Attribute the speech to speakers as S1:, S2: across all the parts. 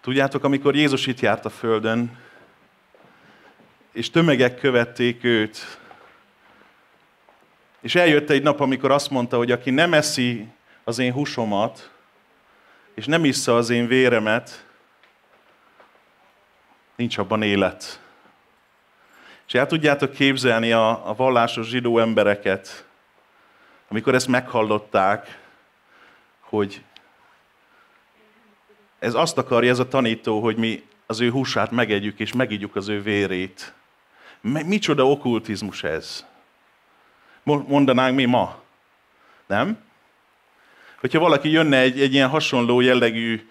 S1: Tudjátok, amikor Jézus itt járt a földön, és tömegek követték őt, és eljött egy nap, amikor azt mondta, hogy aki nem eszi az én húsomat, és nem issza az én véremet, nincs abban élet. És el tudjátok képzelni a vallásos zsidó embereket, amikor ezt meghallották, hogy ez azt akarja, ez a tanító, hogy mi az ő húsát megegyük, és megígyuk az ő vérét. Micsoda okkultizmus ez? Mondanánk mi ma? Nem? Hogyha valaki jönne egy ilyen hasonló jellegű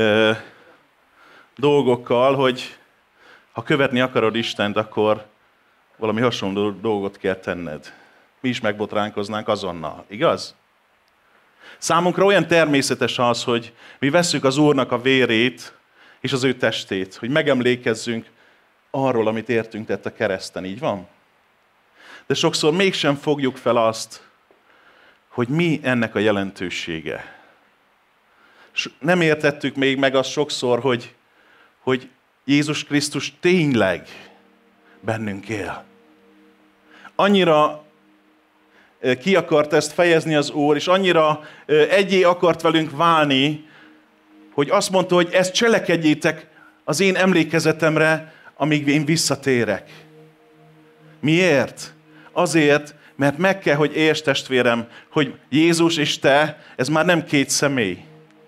S1: dolgokkal, hogy ha követni akarod Istent, akkor valami hasonló dolgot kell tenned. Mi is megbotránkoznánk azonnal, igaz? Számunkra olyan természetes az, hogy mi vesszük az Úrnak a vérét és az ő testét, hogy megemlékezzünk arról, amit értünk tett a kereszten, így van? De sokszor mégsem fogjuk fel azt, hogy mi ennek a jelentősége. Nem értettük még meg azt sokszor, hogy Jézus Krisztus tényleg bennünk él. Annyira ki akart ezt fejezni az Úr, és annyira egyé akart velünk válni, hogy azt mondta, hogy ezt cselekedjétek az én emlékezetemre, amíg én visszatérek. Miért? Azért, mert meg kell, hogy értsd, testvérem, hogy Jézus és te, ez már nem két személy.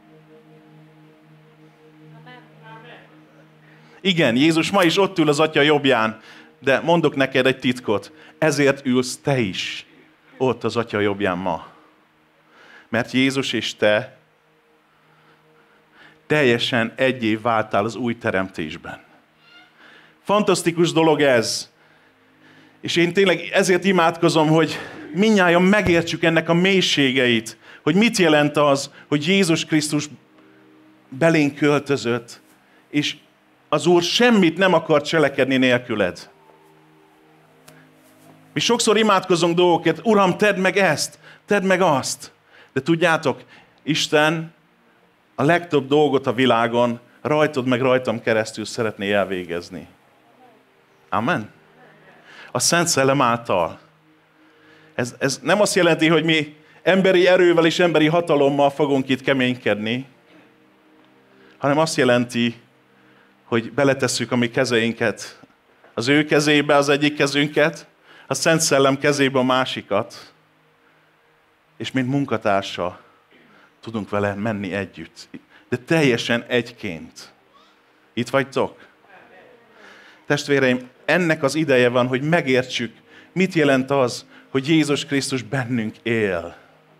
S1: Igen, Jézus ma is ott ül az Atya jobbján, de mondok neked egy titkot, ezért ülsz te is ott az Atya jobbján ma. Mert Jézus és te teljesen egyé váltál az új teremtésben. Fantasztikus dolog ez. És én tényleg ezért imádkozom, hogy mindnyájan megértsük ennek a mélységeit, hogy mit jelent az, hogy Jézus Krisztus belénk költözött, és az Úr semmit nem akar cselekedni nélküled. Mi sokszor imádkozunk dolgokat, Uram, tedd meg ezt, tedd meg azt. De tudjátok, Isten a legtöbb dolgot a világon rajtad meg rajtam keresztül szeretné elvégezni. Amen. A Szent Szellem által. Ez nem azt jelenti, hogy mi emberi erővel és emberi hatalommal fogunk itt keménykedni, hanem azt jelenti, hogy beletesszük a mi kezeinket az ő kezébe, az egyik kezünket, a Szent Szellem kezébe a másikat, és mint munkatársa tudunk vele menni együtt. De teljesen egyként. Itt vagytok? Testvéreim, ennek az ideje van, hogy megértsük, mit jelent az, hogy Jézus Krisztus bennünk él.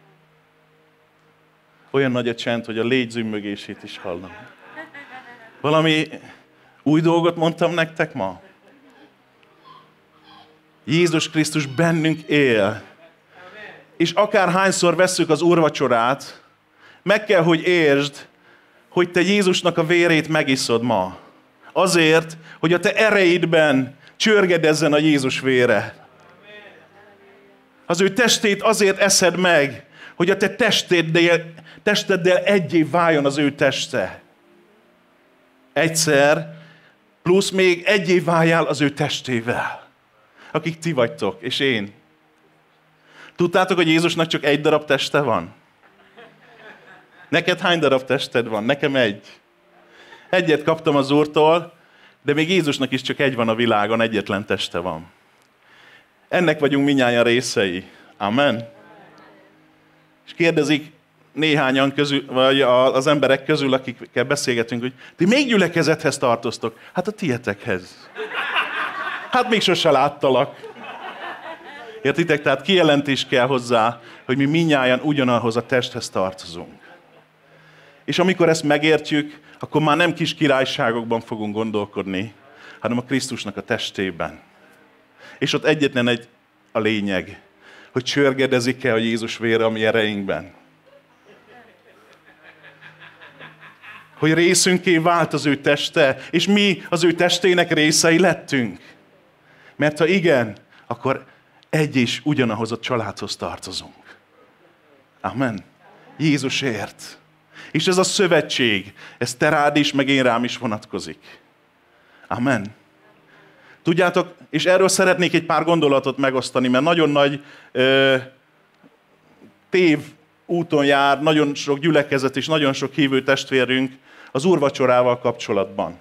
S1: Olyan nagy a csend, hogy a légy zümmögését is hallom. Valami új dolgot mondtam nektek ma? Jézus Krisztus bennünk él. És akárhányszor vesszük az úrvacsorát, meg kell, hogy értsd, hogy te Jézusnak a vérét megiszod ma. Azért, hogy a te ereidben csörgedezzen a Jézus vére. Az ő testét azért eszed meg, hogy a te testeddel egyé váljon az ő teste. Egyszer, plusz még egyé váljál az ő testével. Akik ti vagytok, és én. Tudtátok, hogy Jézusnak csak egy darab teste van? Neked hány darab tested van? Nekem egy. Egyet kaptam az Úrtól, de még Jézusnak is csak egy van a világon, egyetlen teste van. Ennek vagyunk mindnyájan részei. Amen. És kérdezik néhányan közül, vagy az emberek közül, akikkel beszélgetünk, hogy ti még gyülekezethez tartoztok? Hát a tietekhez. Hát még sose láttalak. Értitek? Tehát kijelentés kell hozzá, hogy mi mindnyájan ugyanahoz a testhez tartozunk. És amikor ezt megértjük, akkor már nem kis királyságokban fogunk gondolkodni, hanem a Krisztusnak a testében. És ott egyetlen egy a lényeg, hogy csörgedezik-e a Jézus vére a mi ereinkben. Hogy részünké vált az ő teste, és mi az ő testének részei lettünk. Mert ha igen, akkor egy és ugyanahoz a családhoz tartozunk. Amen. Jézusért. És ez a szövetség, ez te rád is, meg én rám is vonatkozik. Amen. Tudjátok, és erről szeretnék egy pár gondolatot megosztani, mert nagyon nagy tév úton jár, nagyon sok gyülekezet és nagyon sok hívő testvérünk az úrvacsorával kapcsolatban.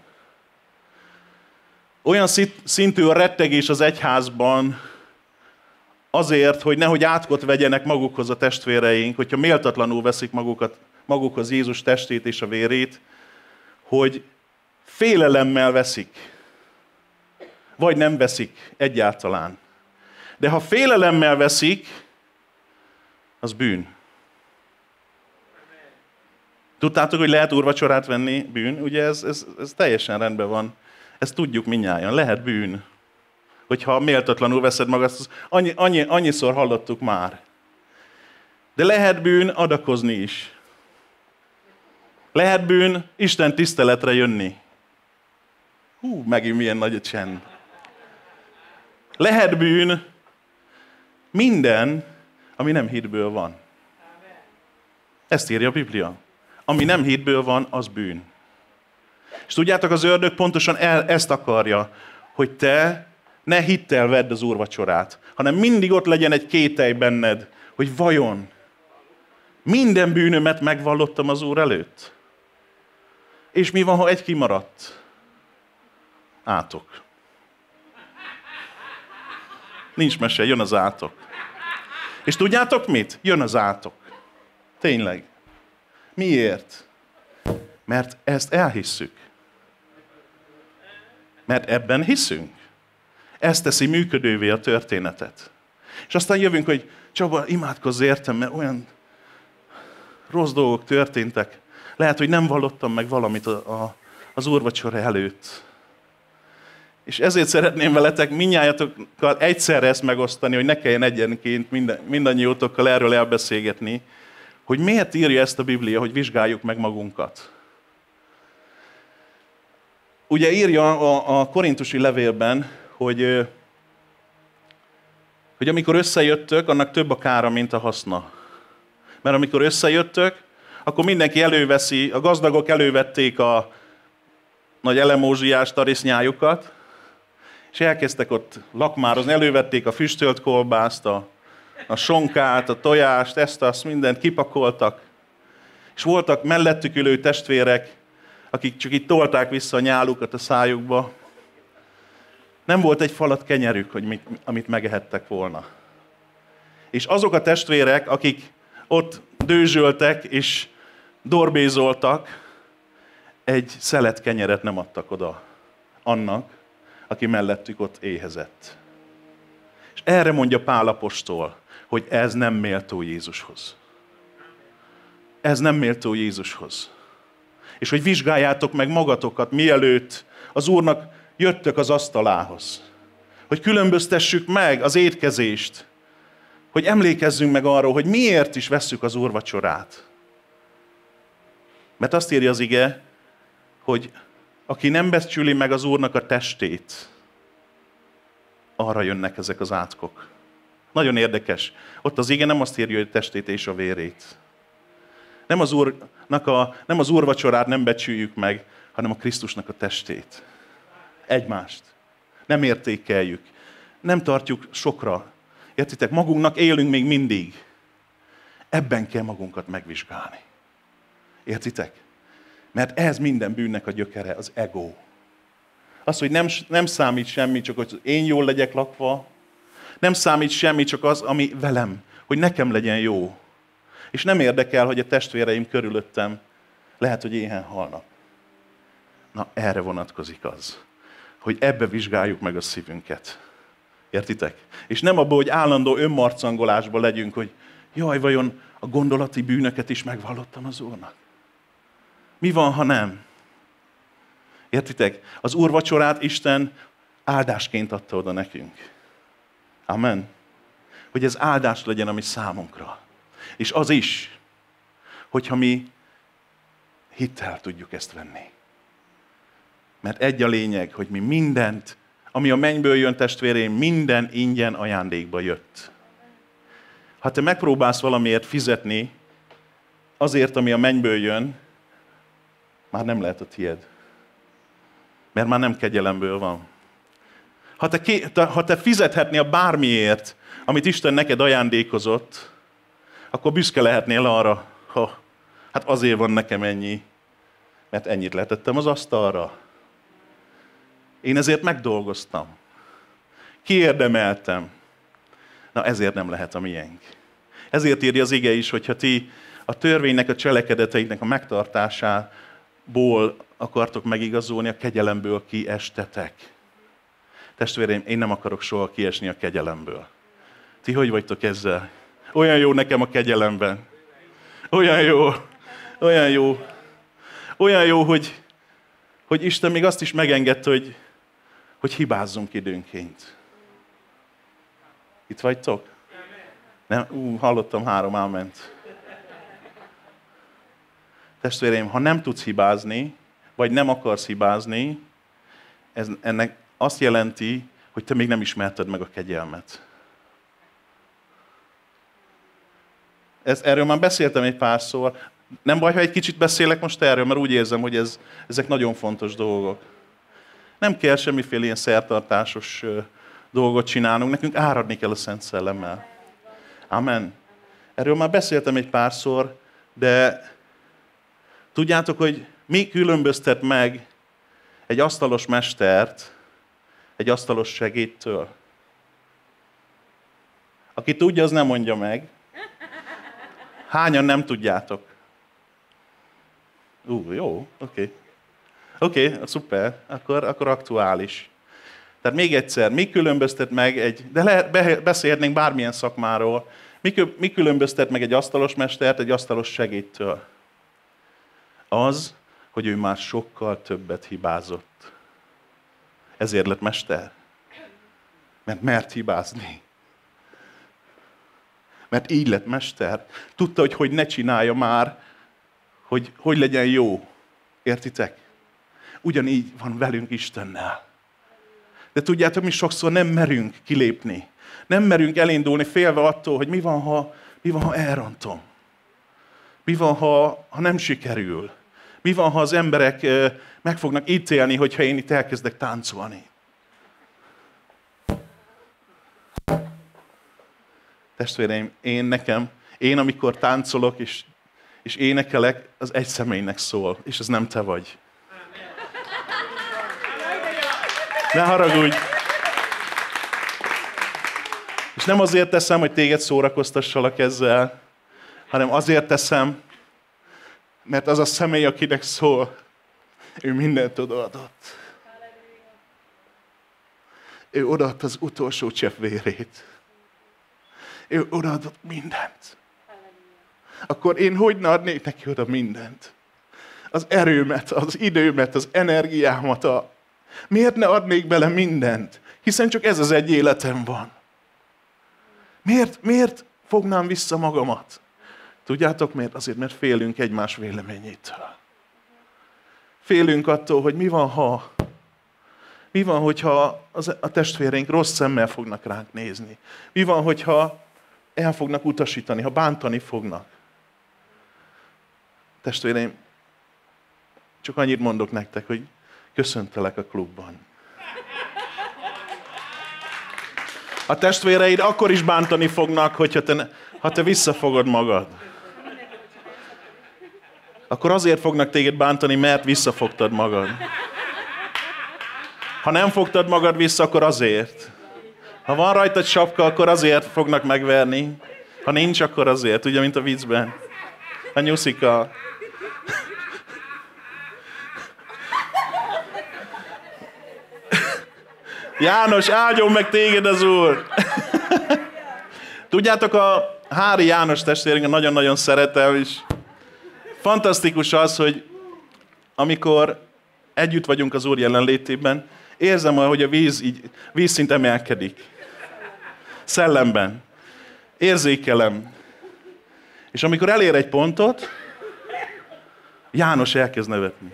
S1: Olyan szintű a rettegés az egyházban azért, hogy nehogy átkot vegyenek magukhoz a testvéreink, hogyha méltatlanul veszik magukhoz Jézus testét és a vérét, hogy félelemmel veszik, vagy nem veszik egyáltalán. De ha félelemmel veszik, az bűn. Tudtátok, hogy lehet úrvacsorát venni bűn? Ugye ez teljesen rendben van. Ezt tudjuk mindnyájan. Lehet bűn. Hogyha méltatlanul veszed magad, annyiszor hallottuk már. De lehet bűn adakozni is. Lehet bűn Isten tiszteletre jönni. Megint milyen nagy a csend. Lehet bűn minden, ami nem hitből van. Ezt írja a Biblia. Ami nem hitből van, az bűn. És tudjátok, az ördög pontosan ezt akarja, hogy te ne hittel vedd az úrvacsorát, hanem mindig ott legyen egy kételj benned, hogy vajon minden bűnömet megvallottam az Úr előtt? És mi van, ha egy kimaradt? Átok. Nincs mese, jön az átok. És tudjátok mit? Jön az átok. Tényleg. Miért? Mert ezt elhisszük. Mert ebben hiszünk. Ez teszi működővé a történetet. És aztán jövünk, hogy Csaba, imádkozz értem, mert olyan rossz dolgok történtek. Lehet, hogy nem vallottam meg valamit az úrvacsora előtt. És ezért szeretném veletek mindnyájatokkal egyszerre ezt megosztani, hogy ne kelljen egyenként mindannyiótokkal erről elbeszélgetni, hogy miért írja ezt a Biblia, hogy vizsgáljuk meg magunkat. Ugye írja a korintusi levélben, hogy amikor összejöttök, annak több a kára, mint a haszna. Mert amikor összejöttök, akkor mindenki előveszi, a gazdagok elővették a nagy elemózsiás tarisznyájukat, és elkezdtek ott lakmározni, elővették a füstölt kolbászt, a sonkát, a tojást, ezt-azt, mindent kipakoltak. És voltak mellettük ülő testvérek, akik csak itt tolták vissza a nyálukat a szájukba. Nem volt egy falat kenyerük, hogy amit megehettek volna. És azok a testvérek, akik ott dőzsöltek és dorbézoltak, egy szelet kenyeret nem adtak oda annak, aki mellettük ott éhezett. És erre mondja Pál apostol, hogy ez nem méltó Jézushoz. Ez nem méltó Jézushoz. És hogy vizsgáljátok meg magatokat, mielőtt az Úrnak jöttök az asztalához. Hogy különböztessük meg az étkezést. Hogy emlékezzünk meg arról, hogy miért is vesszük az úrvacsorát. Mert azt írja az ige, hogy aki nem becsüli meg az Úrnak a testét, arra jönnek ezek az átkok. Nagyon érdekes. Ott az ige nem azt írja, hogy a testét és a vérét. Nem az úrvacsorát nem becsüljük meg, hanem a Krisztusnak a testét. Egymást. Nem értékeljük. Nem tartjuk sokra. Értitek? Magunknak élünk még mindig. Ebben kell magunkat megvizsgálni. Értitek? Mert ez minden bűnnek a gyökere, az ego. Az, hogy nem számít semmi, csak hogy én jól legyek lakva. Nem számít semmi, csak az, ami velem. Hogy nekem legyen jó. És nem érdekel, hogy a testvéreim körülöttem lehet, hogy éhen halnak. Na, erre vonatkozik az, hogy ebbe vizsgáljuk meg a szívünket. Értitek? És nem abban, hogy állandó önmarcangolásban legyünk, hogy jaj, vajon a gondolati bűnöket is megvallottam az Úrnak. Mi van, ha nem? Értitek? Az úrvacsorát Isten áldásként adta oda nekünk. Amen. Hogy ez áldás legyen a mi számunkra. És az is, hogyha mi hittel tudjuk ezt venni. Mert egy a lényeg, hogy mi mindent, ami a mennyből jön, testvérém, minden ingyen ajándékba jött. Ha te megpróbálsz valamiért fizetni, azért, ami a mennyből jön, már nem lehet a tied. Mert már nem kegyelemből van. Ha te fizethetnél bármiért, amit Isten neked ajándékozott, akkor büszke lehetnél arra, hát azért van nekem ennyi, mert ennyit letettem az asztalra. Én ezért megdolgoztam. Kiérdemeltem. Na ezért nem lehet a miénk. Ezért írja az ige is, hogyha ti a törvénynek, a cselekedeteinknek a megtartásából akartok megigazolni, a kegyelemből kiestetek. Testvéreim, én nem akarok soha kiesni a kegyelemből. Ti hogy vagytok ezzel? Olyan jó nekem a kegyelemben. Olyan jó. Olyan jó. Olyan jó, hogy Isten még azt is megengedte, hogy hibázzunk időnként. Itt vagytok? Nem? Hallottam 3 áment. Testvéreim, ha nem tudsz hibázni, vagy nem akarsz hibázni, ennek azt jelenti, hogy te még nem ismerted meg a kegyelmet. Erről már beszéltem egy párszor. Nem baj, ha egy kicsit beszélek most erről, mert úgy érzem, hogy ezek nagyon fontos dolgok. Nem kell semmiféle ilyen szertartásos dolgot csinálnunk, nekünk áradni kell a Szent Szellemmel. Amen. Erről már beszéltem egy párszor, de tudjátok, hogy mi különböztet meg egy asztalos mestert egy asztalos segédtől? Aki tudja, az nem mondja meg. Hányan nem tudjátok? Jó, oké. Oké, szuper, akkor aktuális. Tehát még egyszer, mi különböztet meg beszélhetnénk bármilyen szakmáról, mi különböztet meg egy asztalos mestert egy asztalos segédtől? Az, hogy ő már sokkal többet hibázott. Ezért lett mester. Mert mert hibázni. Mert így lett mester. Tudta, hogy ne csinálja már, hogy legyen jó. Értitek? Ugyanígy van velünk Istennel. De tudjátok, mi sokszor nem merünk kilépni. Nem merünk elindulni félve attól, hogy mi van, ha elrontom. Mi van, ha nem sikerül. Mi van, ha az emberek meg fognak ítélni, hogyha én itt elkezdek táncolni. Testvéreim, én amikor táncolok és énekelek, az egy személynek szól, és ez nem te vagy. Ne haragudj! És nem azért teszem, hogy téged szórakoztassalak ezzel, hanem azért teszem, mert az a személy, akinek szól, ő mindent odaadott. Ő odaadta az utolsó csepp vérét. Ő odaadott mindent. Akkor én hogy ne adnék neki oda mindent? Az erőmet, az időmet, az energiámat. Miért ne adnék bele mindent? Hiszen csak ez az egy életem van. Miért fognám vissza magamat? Tudjátok miért? Azért, mert félünk egymás véleményétől. Félünk attól, hogy mi van, hogyha a testvéreink rossz szemmel fognak ránk nézni. Mi van, hogyha el fognak utasítani, ha bántani fognak. Testvéreim, csak annyit mondok nektek, hogy köszöntelek a klubban. A testvéreid akkor is bántani fognak, ha te visszafogod magad. Akkor azért fognak téged bántani, mert visszafogtad magad. Ha nem fogtad magad vissza, akkor azért. Ha van rajtad sapka, akkor azért fognak megverni. Ha nincs, akkor azért. Ugye, mint a viccben. A nyuszika. János, áldjon meg téged az Úr! Tudjátok, a Hári János testvérünket nagyon-nagyon szeretem, és fantasztikus az, hogy amikor együtt vagyunk az Úr jelenlétében, érzem, hogy a vízszint emelkedik. Szellemben. Érzékelem. És amikor elér egy pontot, János elkezd nevetni.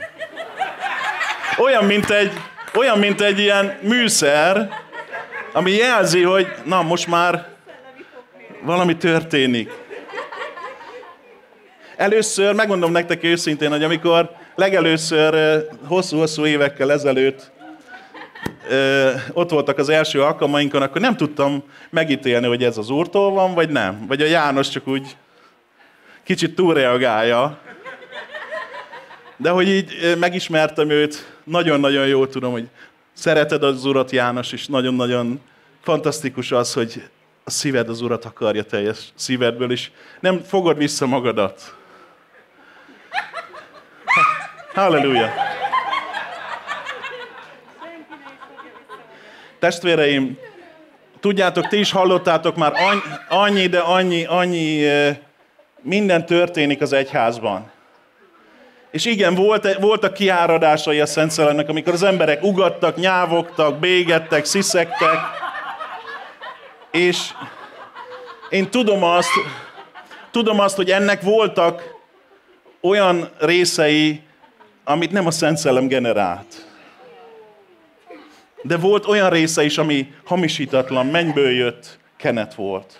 S1: Olyan, mint egy ilyen műszer, ami jelzi, hogy na, most már valami történik. Először, megmondom nektek őszintén, hogy amikor legelőször hosszú-hosszú évekkel ezelőtt ott voltak az első alkalmainkon, akkor nem tudtam megítélni, hogy ez az Úrtól van, vagy nem. Vagy a János csak úgy kicsit túlreagálja. De hogy így megismertem őt, nagyon-nagyon jól tudom, hogy szereted az Urat, János, és nagyon-nagyon fantasztikus az, hogy a szíved az Urat akarja teljes szívedből, és nem fogod vissza magadat. Halleluja! Testvéreim, tudjátok, ti is hallottátok már, annyi minden történik az egyházban. És igen, voltak kiáradásai a Szent Szellemnek, amikor az emberek ugattak, nyávogtak, bégettek, sziszegtek. És én tudom azt, hogy ennek voltak olyan részei, amit nem a Szent Szellem generált. De volt olyan része is, ami hamisítatlan, mennyből jött, kenet volt.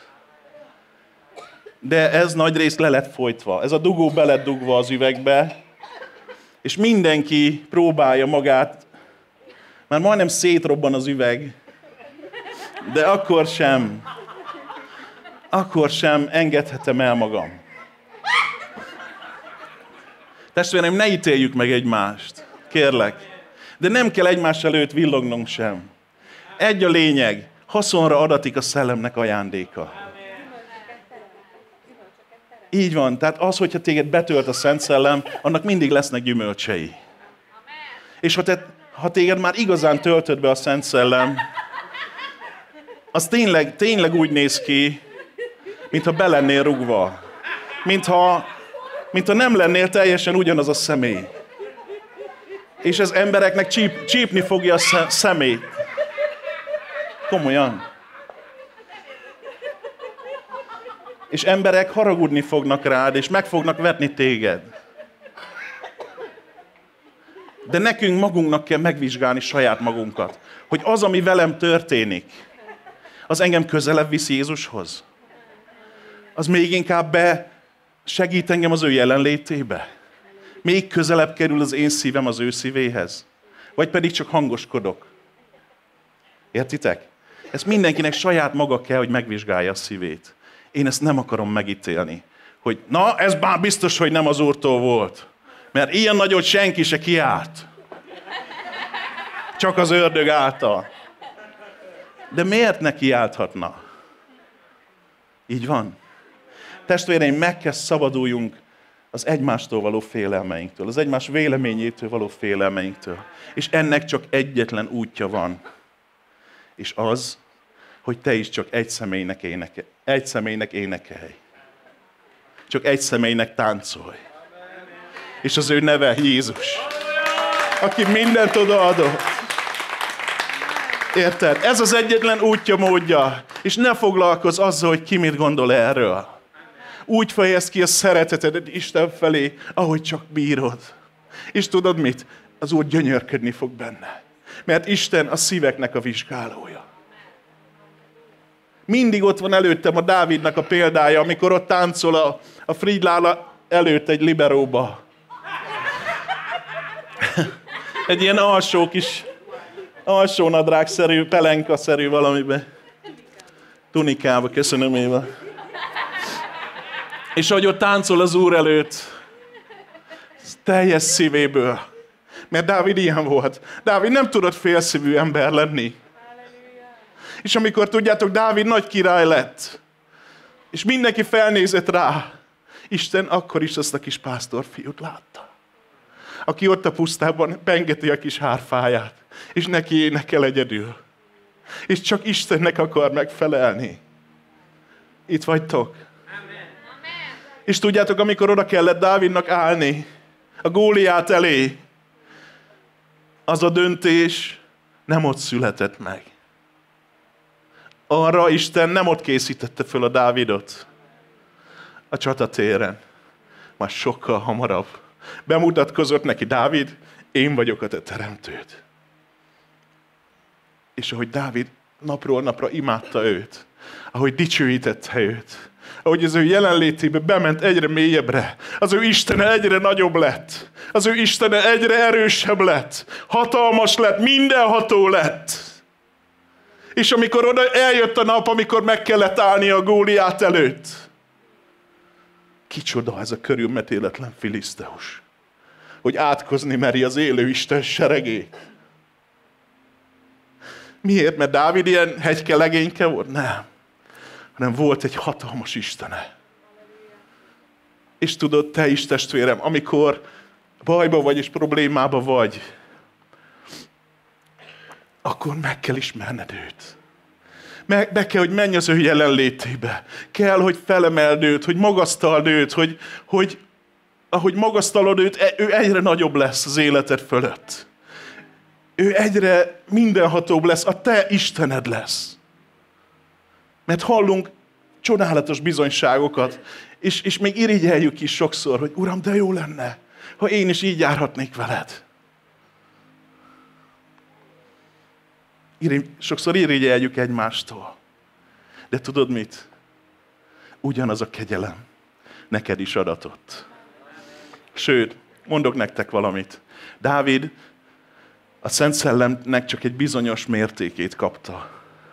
S1: De ez nagy részt le lett folytva. Ez a dugó be lett dugva az üvegbe, és mindenki próbálja magát, már majdnem szétrobban az üveg, de akkor sem engedhetem el magam. Testvéreim, ne ítéljük meg egymást, kérlek. De nem kell egymás előtt villognunk sem. Egy a lényeg, haszonra adatik a szellemnek ajándéka. Így van, tehát az, hogyha téged betölt a Szent Szellem, annak mindig lesznek gyümölcsei. És ha téged már igazán töltött be a Szent Szellem, az tényleg úgy néz ki, mintha be lennél rugva. Mintha nem lennél teljesen ugyanaz a személy. És az embereknek csípni fogja a szemét. Komolyan. És emberek haragudni fognak rád, és meg fognak vetni téged. De nekünk magunknak kell megvizsgálni saját magunkat, hogy az, ami velem történik, az engem közelebb visz Jézushoz. Az még inkább segít engem az ő jelenlétébe. Még közelebb kerül az én szívem az ő szívéhez. Vagy pedig csak hangoskodok. Értitek? Ez mindenkinek saját maga kell, hogy megvizsgálja a szívét. Én ezt nem akarom megítélni. Hogy na, ez már biztos, hogy nem az Úrtól volt. Mert ilyen nagyot senki se kiált. Csak az ördög által. De miért ne kiálthatna? Így van. Testvéreim, meg kell szabaduljunk az egymástól való félelmeinktől, az egymás véleményétől való félelmeinktől. És ennek csak egyetlen útja van. És az, hogy te is csak egy személynek énekelj. Csak egy személynek táncolj. És az ő neve Jézus. Aki mindent odaadott. Érted? Ez az egyetlen útja, módja. És ne foglalkozz azzal, hogy ki mit gondol erről. Úgy fejezd ki a szeretetedet Isten felé, ahogy csak bírod. És tudod mit? Az Úr gyönyörködni fog benne. Mert Isten a szíveknek a vizsgálója. Mindig ott van előttem a Dávidnak a példája, amikor ott táncol a Fridlála előtt egy liberóba. Egy ilyen alsó kis, alsónadrágszerű, pelenkaszerű valamibe. Tunikába, köszönöm Éva. És ahogy ott táncol az Úr előtt, teljes szívéből. Mert Dávid ilyen volt. Dávid nem tudott félszívű ember lenni. És amikor tudjátok, Dávid nagy király lett, és mindenki felnézett rá, Isten akkor is azt a kis pásztorfiút látta. Aki ott a pusztában pengeti a kis hárfáját, és neki énekel egyedül. És csak Istennek akar megfelelni. Itt vagytok. És tudjátok, amikor oda kellett Dávidnak állni, a Góliát elé, az a döntés nem ott született meg. Arra Isten nem ott készítette föl a Dávidot a csatatéren. Már sokkal hamarabb bemutatkozott neki: Dávid, én vagyok a te teremtőd. És ahogy Dávid napról napra imádta őt, ahogy dicsőítette őt, ahogy az ő jelenlétébe bement egyre mélyebbre, az ő Istene egyre nagyobb lett. Az ő Istene egyre erősebb lett. Hatalmas lett, mindenható lett. És amikor oda eljött a nap, amikor meg kellett állni a Góliát előtt, kicsoda ez a körülmetéletlen filiszteus, hogy átkozni meri az élő Isten seregét. Miért? Mert Dávid ilyen hegyke legényke volt? Nem. Hanem volt egy hatalmas Istene. És tudod, te is, testvérem, amikor bajba vagy és problémába vagy, akkor meg kell ismerned őt. Meg kell, hogy menj az ő jelenlétébe. Kell, hogy felemeld őt, hogy magasztald őt, hogy ahogy magasztalod őt, ő egyre nagyobb lesz az életed fölött. Ő egyre mindenhatóbb lesz, a te Istened lesz. Mert hallunk csodálatos bizonyságokat, és még irigyeljük is sokszor, hogy Uram, de jó lenne, ha én is így járhatnék veled. Sokszor irigyeljük egymástól. De tudod mit? Ugyanaz a kegyelem neked is adatott. Sőt, mondok nektek valamit. Dávid a Szent Szellemnek csak egy bizonyos mértékét kapta.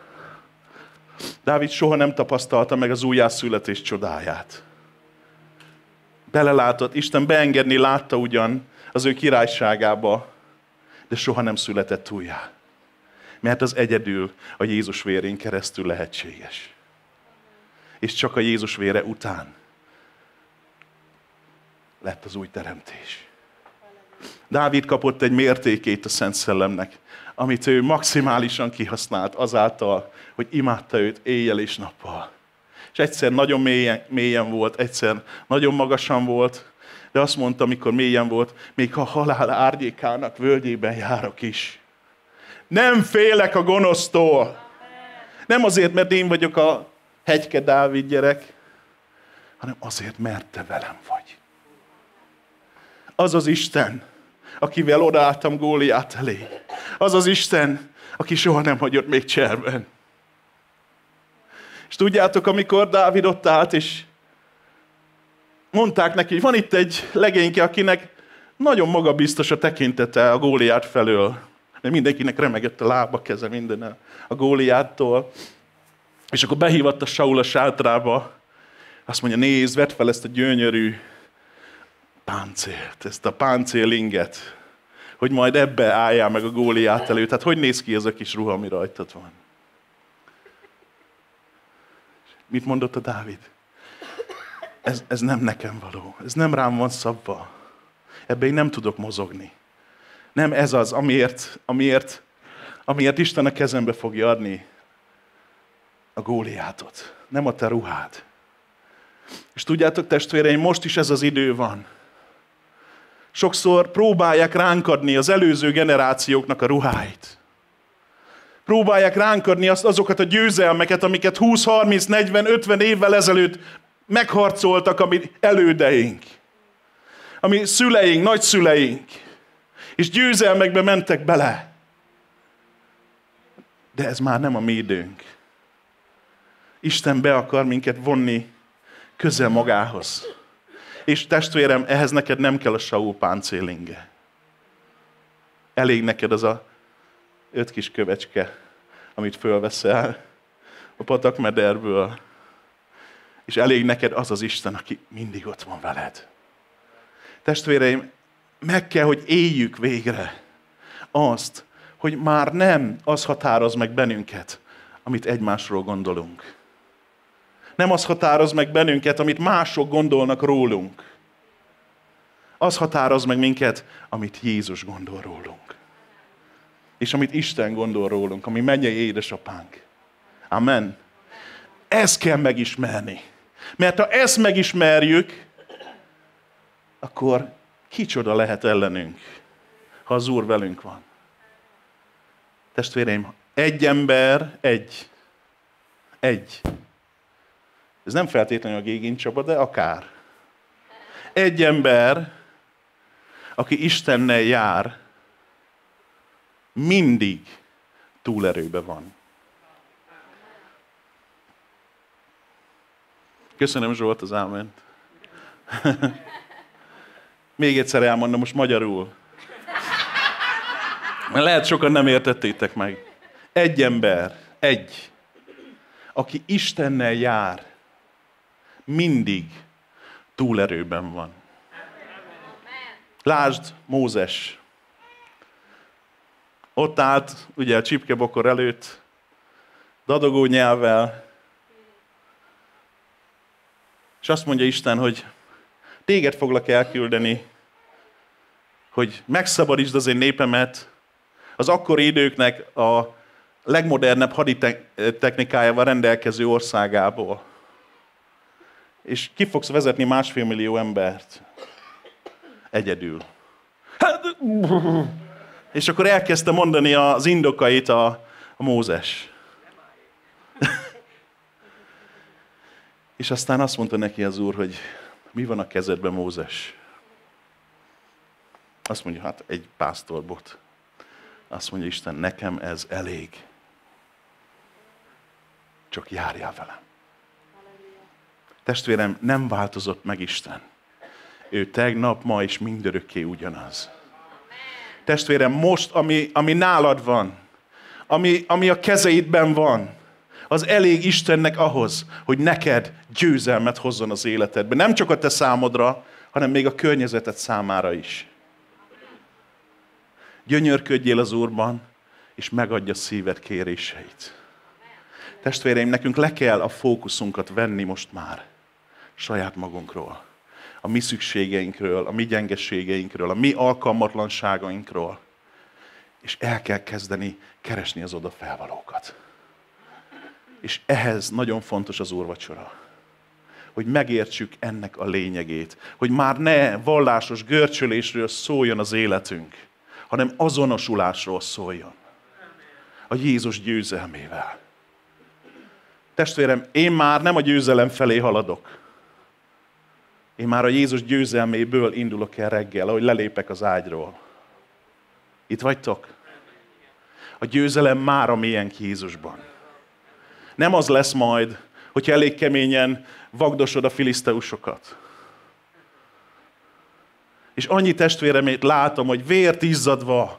S1: Dávid soha nem tapasztalta meg az újjászületés csodáját. Belelátott, Isten beengedni látta ugyan az ő királyságába, de soha nem született újjá. Mert az egyedül a Jézus vérén keresztül lehetséges. És csak a Jézus vére után lett az új teremtés. Dávid kapott egy mértékét a Szent Szellemnek, amit ő maximálisan kihasznált azáltal, hogy imádta őt éjjel és nappal. És egyszer nagyon mélyen volt, egyszer nagyon magasan volt, de azt mondta, amikor mélyen volt, még ha halál árnyékának völgyében járok is. Nem félek a gonosztól. Nem azért, mert én vagyok a hegyke Dávid gyerek, hanem azért, mert te velem vagy. Az az Isten, akivel odaálltam Góliát elé. Az az Isten, aki soha nem hagyott még cserben. És tudjátok, amikor Dávid ott állt, és mondták neki, hogy van itt egy legényke, akinek nagyon magabiztos a tekintete a Góliát felől. De mindenkinek remegett a lába, keze, minden a Góliáttól. És akkor behívatta Saul a sátrába. Azt mondja, nézd, vedd fel ezt a gyönyörű páncélt, ezt a páncélinget, hogy majd ebbe álljál meg a Góliát elő. Tehát hogy néz ki ez a kis ruha, ami rajtad van? Mit mondott a Dávid? Ez nem nekem való. Ez nem rám van szabva. Ebbe én nem tudok mozogni. Nem ez az, amiért Isten a kezembe fogja adni a Góliátot. Nem a te ruhád. És tudjátok, testvéreim, most is ez az idő van. Sokszor próbálják ránk adni az előző generációknak a ruháit. Próbálják ránk adni azokat a győzelmeket, amiket 20, 30, 40, 50 évvel ezelőtt megharcoltak a mi elődeink. A mi szüleink, nagyszüleink. És győzelmekbe mentek bele. De ez már nem a mi időnk. Isten be akar minket vonni közel magához. És testvérem, ehhez neked nem kell a Saul páncélinge. Elég neked az a 5 kis kövecske, amit fölveszel a patakmederből. És elég neked az az Isten, aki mindig ott van veled. Testvéreim, meg kell, hogy éljük végre azt, hogy már nem az határoz meg bennünket, amit egymásról gondolunk. Nem az határoz meg bennünket, amit mások gondolnak rólunk. Az határoz meg minket, amit Jézus gondol rólunk. És amit Isten gondol rólunk, ami mennyei édesapánk. Amen. Ezt kell megismerni. Mert ha ezt megismerjük, akkor kicsoda lehet ellenünk, ha az Úr velünk van. Testvéreim, egy ember, egy. Ez nem feltétlenül a Gégin Csaba, de akár. Egy ember, aki Istennel jár, mindig túlerőben van. Köszönöm Zsolt az áment. Még egyszer elmondom most magyarul. Mert lehet sokan nem értettétek meg. Egy ember, aki Istennel jár, mindig túlerőben van. Lásd, Mózes. Ott állt, ugye a csipkebokor előtt, dadogó nyelvvel, és azt mondja Isten, hogy téged foglak elküldeni, hogy megszabadítsd az én népemet az akkori időknek a legmodernebb haditechnikájával rendelkező országából. És ki fogsz vezetni 1,5 millió embert egyedül. És akkor elkezdte mondani az indokait a Mózes. És aztán azt mondta neki az Úr, hogy mi van a kezedben, Mózes? Azt mondja, hát egy pásztorbot. Azt mondja Isten, nekem ez elég. Csak járjál velem. Testvérem, nem változott meg Isten. Ő tegnap, ma és mindörökké ugyanaz. Testvérem, most, ami nálad van, ami a kezeidben van, az elég Istennek ahhoz, hogy neked győzelmet hozzon az életedbe. Nem csak a te számodra, hanem még a környezeted számára is. Gyönyörködjél az Úrban, és megadja szíved kéréseit. Testvéreim, nekünk le kell a fókuszunkat venni most már saját magunkról, a mi szükségeinkről, a mi gyengeségeinkről, a mi alkalmatlanságainkról, és el kell kezdeni keresni az oda felvalókat. És ehhez nagyon fontos az úrvacsora, hogy megértsük ennek a lényegét, hogy már ne vallásos görcsölésről szóljon az életünk, hanem azonosulásról szóljon. A Jézus győzelmével. Testvérem, én már nem a győzelem felé haladok. Én már a Jézus győzelméből indulok el reggel, ahogy lelépek az ágyról. Itt vagytok? A győzelem már a miénk Jézusban. Nem az lesz majd, hogyha elég keményen vagdosod a filiszteusokat. És annyi testvéremét látom, hogy vért izzadva.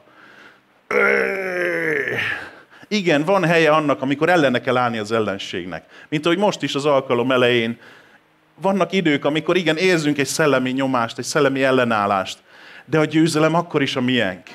S1: Igen, van helye annak, amikor ellene kell állni az ellenségnek. Mint ahogy most is az alkalom elején. Vannak idők, amikor igen, érzünk egy szellemi nyomást, egy szellemi ellenállást. De a győzelem akkor is a miénk.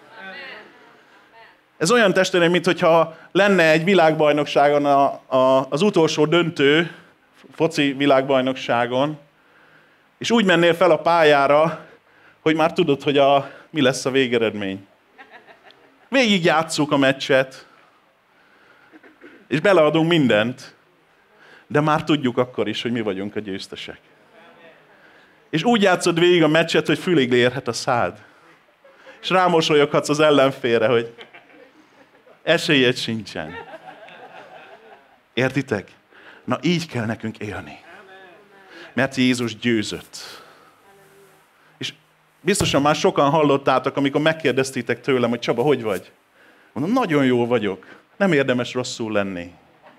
S1: Ez olyan testvérem, mintha lenne egy világbajnokságon az utolsó döntő, foci világbajnokságon, és úgy mennél fel a pályára, hogy már tudod, hogy mi lesz a végeredmény. Végig játsszuk a meccset, és beleadunk mindent, de már tudjuk akkor is, hogy mi vagyunk a győztesek. És úgy játszod végig a meccset, hogy fülig érhet a szád. És rámosolyoghatsz az ellenfélre, hogy esélyed sincsen. Értitek? Na így kell nekünk élni. Mert Jézus győzött. És biztosan már sokan hallottátok, amikor megkérdeztétek tőlem, hogy Csaba, hogy vagy? Mondom, nagyon jól vagyok. Nem érdemes rosszul lenni.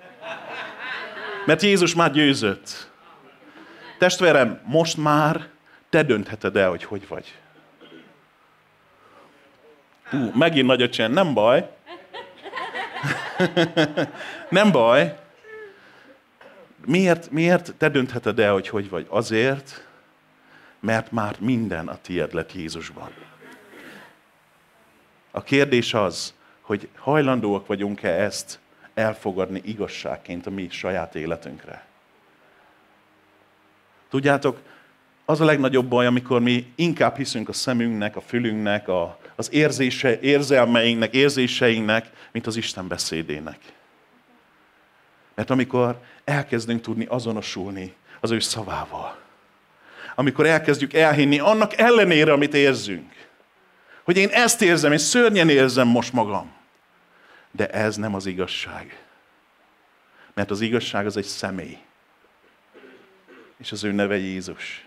S1: Mert Jézus már győzött. Testvérem, most már te döntheted el, hogy hogy vagy. Megint nagy a csend, nem baj. Nem baj. Miért te döntheted el, hogy hogy vagy? Azért, mert már minden a tied lett Jézusban. A kérdés az, hogy hajlandóak vagyunk-e ezt elfogadni igazságként a mi saját életünkre. Tudjátok, az a legnagyobb baj, amikor mi inkább hiszünk a szemünknek, a fülünknek, az érzelmeinknek, érzéseinknek, mint az Isten beszédének. Mert amikor elkezdünk tudni azonosulni az ő szavával, amikor elkezdjük elhinni annak ellenére, amit érzünk, hogy én ezt érzem, és szörnyen érzem most magam, de ez nem az igazság. Mert az igazság az egy személy. És az ő neve Jézus.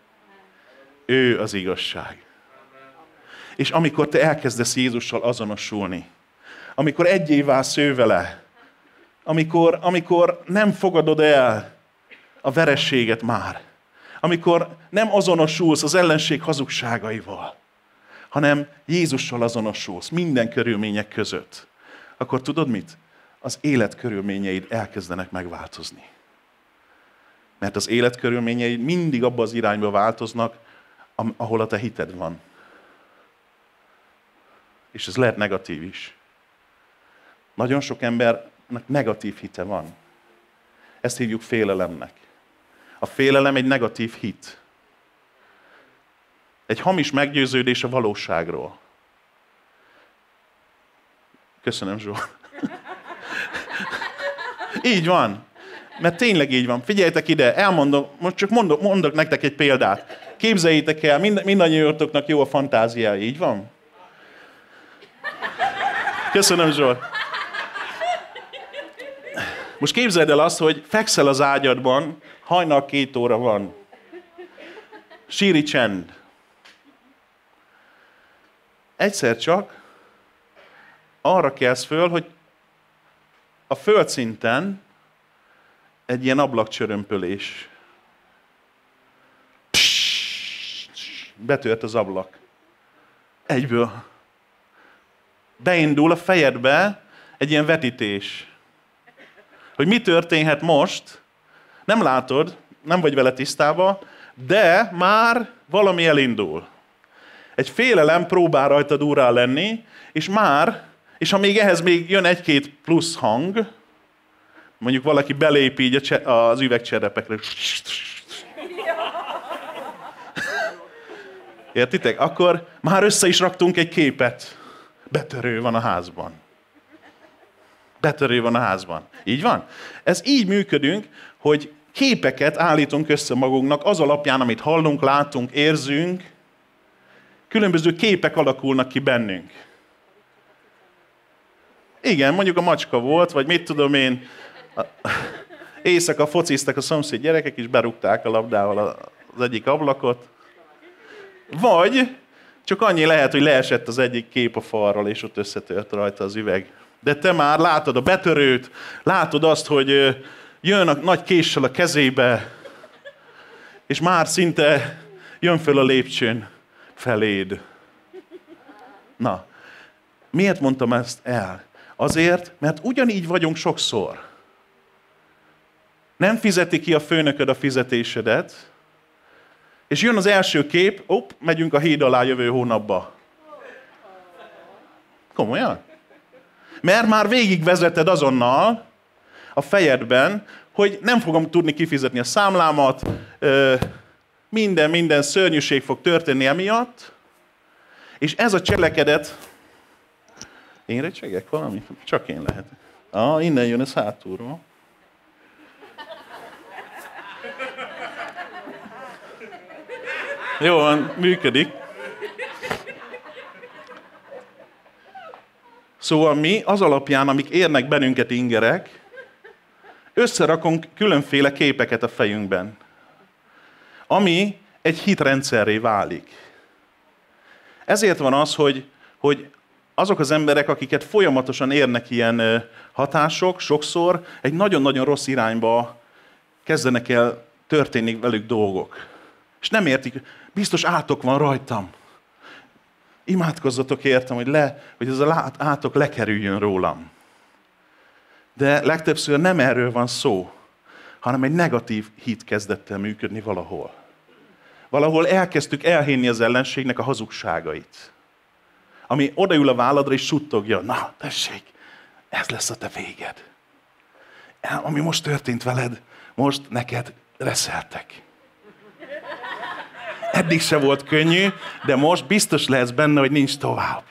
S1: Ő az igazság. És amikor te elkezdesz Jézussal azonosulni, amikor egyé válsz ő vele, amikor nem fogadod el a verességet már. Amikor nem azonosulsz az ellenség hazugságaival, hanem Jézussal azonosulsz minden körülmények között, akkor tudod mit? Az élet körülményeid elkezdenek megváltozni. Mert az élet körülményeid mindig abba az irányba változnak, ahol a te hited van. És ez lehet negatív is. Nagyon sok embernek negatív hite van. Ezt hívjuk félelemnek. A félelem egy negatív hit. Egy hamis meggyőződés a valóságról. Köszönöm, Zsó. Így van. Mert tényleg így van. Figyeljetek ide, elmondom, most csak mondok nektek egy példát. Képzeljétek el, mindannyiótoknak jó a fantáziája, így van? Köszönöm, Zsolt. Most képzeld el azt, hogy fekszel az ágyadban, hajnal 2 óra van. Síri csend. Egyszer csak arra kelsz föl, hogy a földszinten egy ilyen ablakcsörömpölés. Betört az ablak. Egyből. Beindul a fejedbe egy ilyen vetítés. Hogy mi történhet most, nem látod, nem vagy vele tisztában, de már valami elindul. Egy félelem próbál rajtad úrrá lenni, és ha még ehhez még jön 1-2 plusz hang, mondjuk valaki belép így az üvegcserepekre. Értitek? Akkor már össze is raktunk egy képet. Betörő van a házban. Betörő van a házban. Így van? Ez így működünk, hogy képeket állítunk össze magunknak az alapján, amit hallunk, látunk, érzünk. Különböző képek alakulnak ki bennünk. Igen, mondjuk a macska volt, vagy mit tudom én, éjszaka fociztak a szomszéd gyerekek, és berúgták a labdával az egyik ablakot. Vagy csak annyi lehet, hogy leesett az egyik kép a falról, és ott összetört rajta az üveg. De te már látod a betörőt, látod azt, hogy jön a nagy késsel a kezébe, és már szinte jön föl a lépcsőn feléd. Na, miért mondtam ezt el? Azért, mert ugyanígy vagyunk sokszor. Nem fizeti ki a főnököd a fizetésedet, és jön az első kép, megyünk a híd alá jövő hónapba. Komolyan? Mert már végigvezeted azonnal a fejedben, hogy nem fogom tudni kifizetni a számlámat, minden szörnyűség fog történni emiatt, és ez a cselekedet... Én recsegek valamit? Csak én lehet. Innen jön ez hátulról. Jó van, működik. Szóval mi az alapján, amik érnek bennünket ingerek, összerakunk különféle képeket a fejünkben, ami egy hitrendszerré válik. Ezért van az, hogy azok az emberek, akiket folyamatosan érnek ilyen hatások, sokszor egy nagyon-nagyon rossz irányba kezdenek el történni velük dolgok. És nem értik, biztos átok van rajtam. Imádkozzatok értem, hogy ez az átok lekerüljön rólam. De legtöbbször nem erről van szó, hanem egy negatív hit kezdett el működni valahol. Valahol elkezdtük elhinni az ellenségnek a hazugságait. Ami odaül a válladra és suttogja, na, tessék, ez lesz a te véged. Ami most történt veled, most neked reszeltek. Eddig se volt könnyű, de most biztos lehetsz benne, hogy nincs tovább.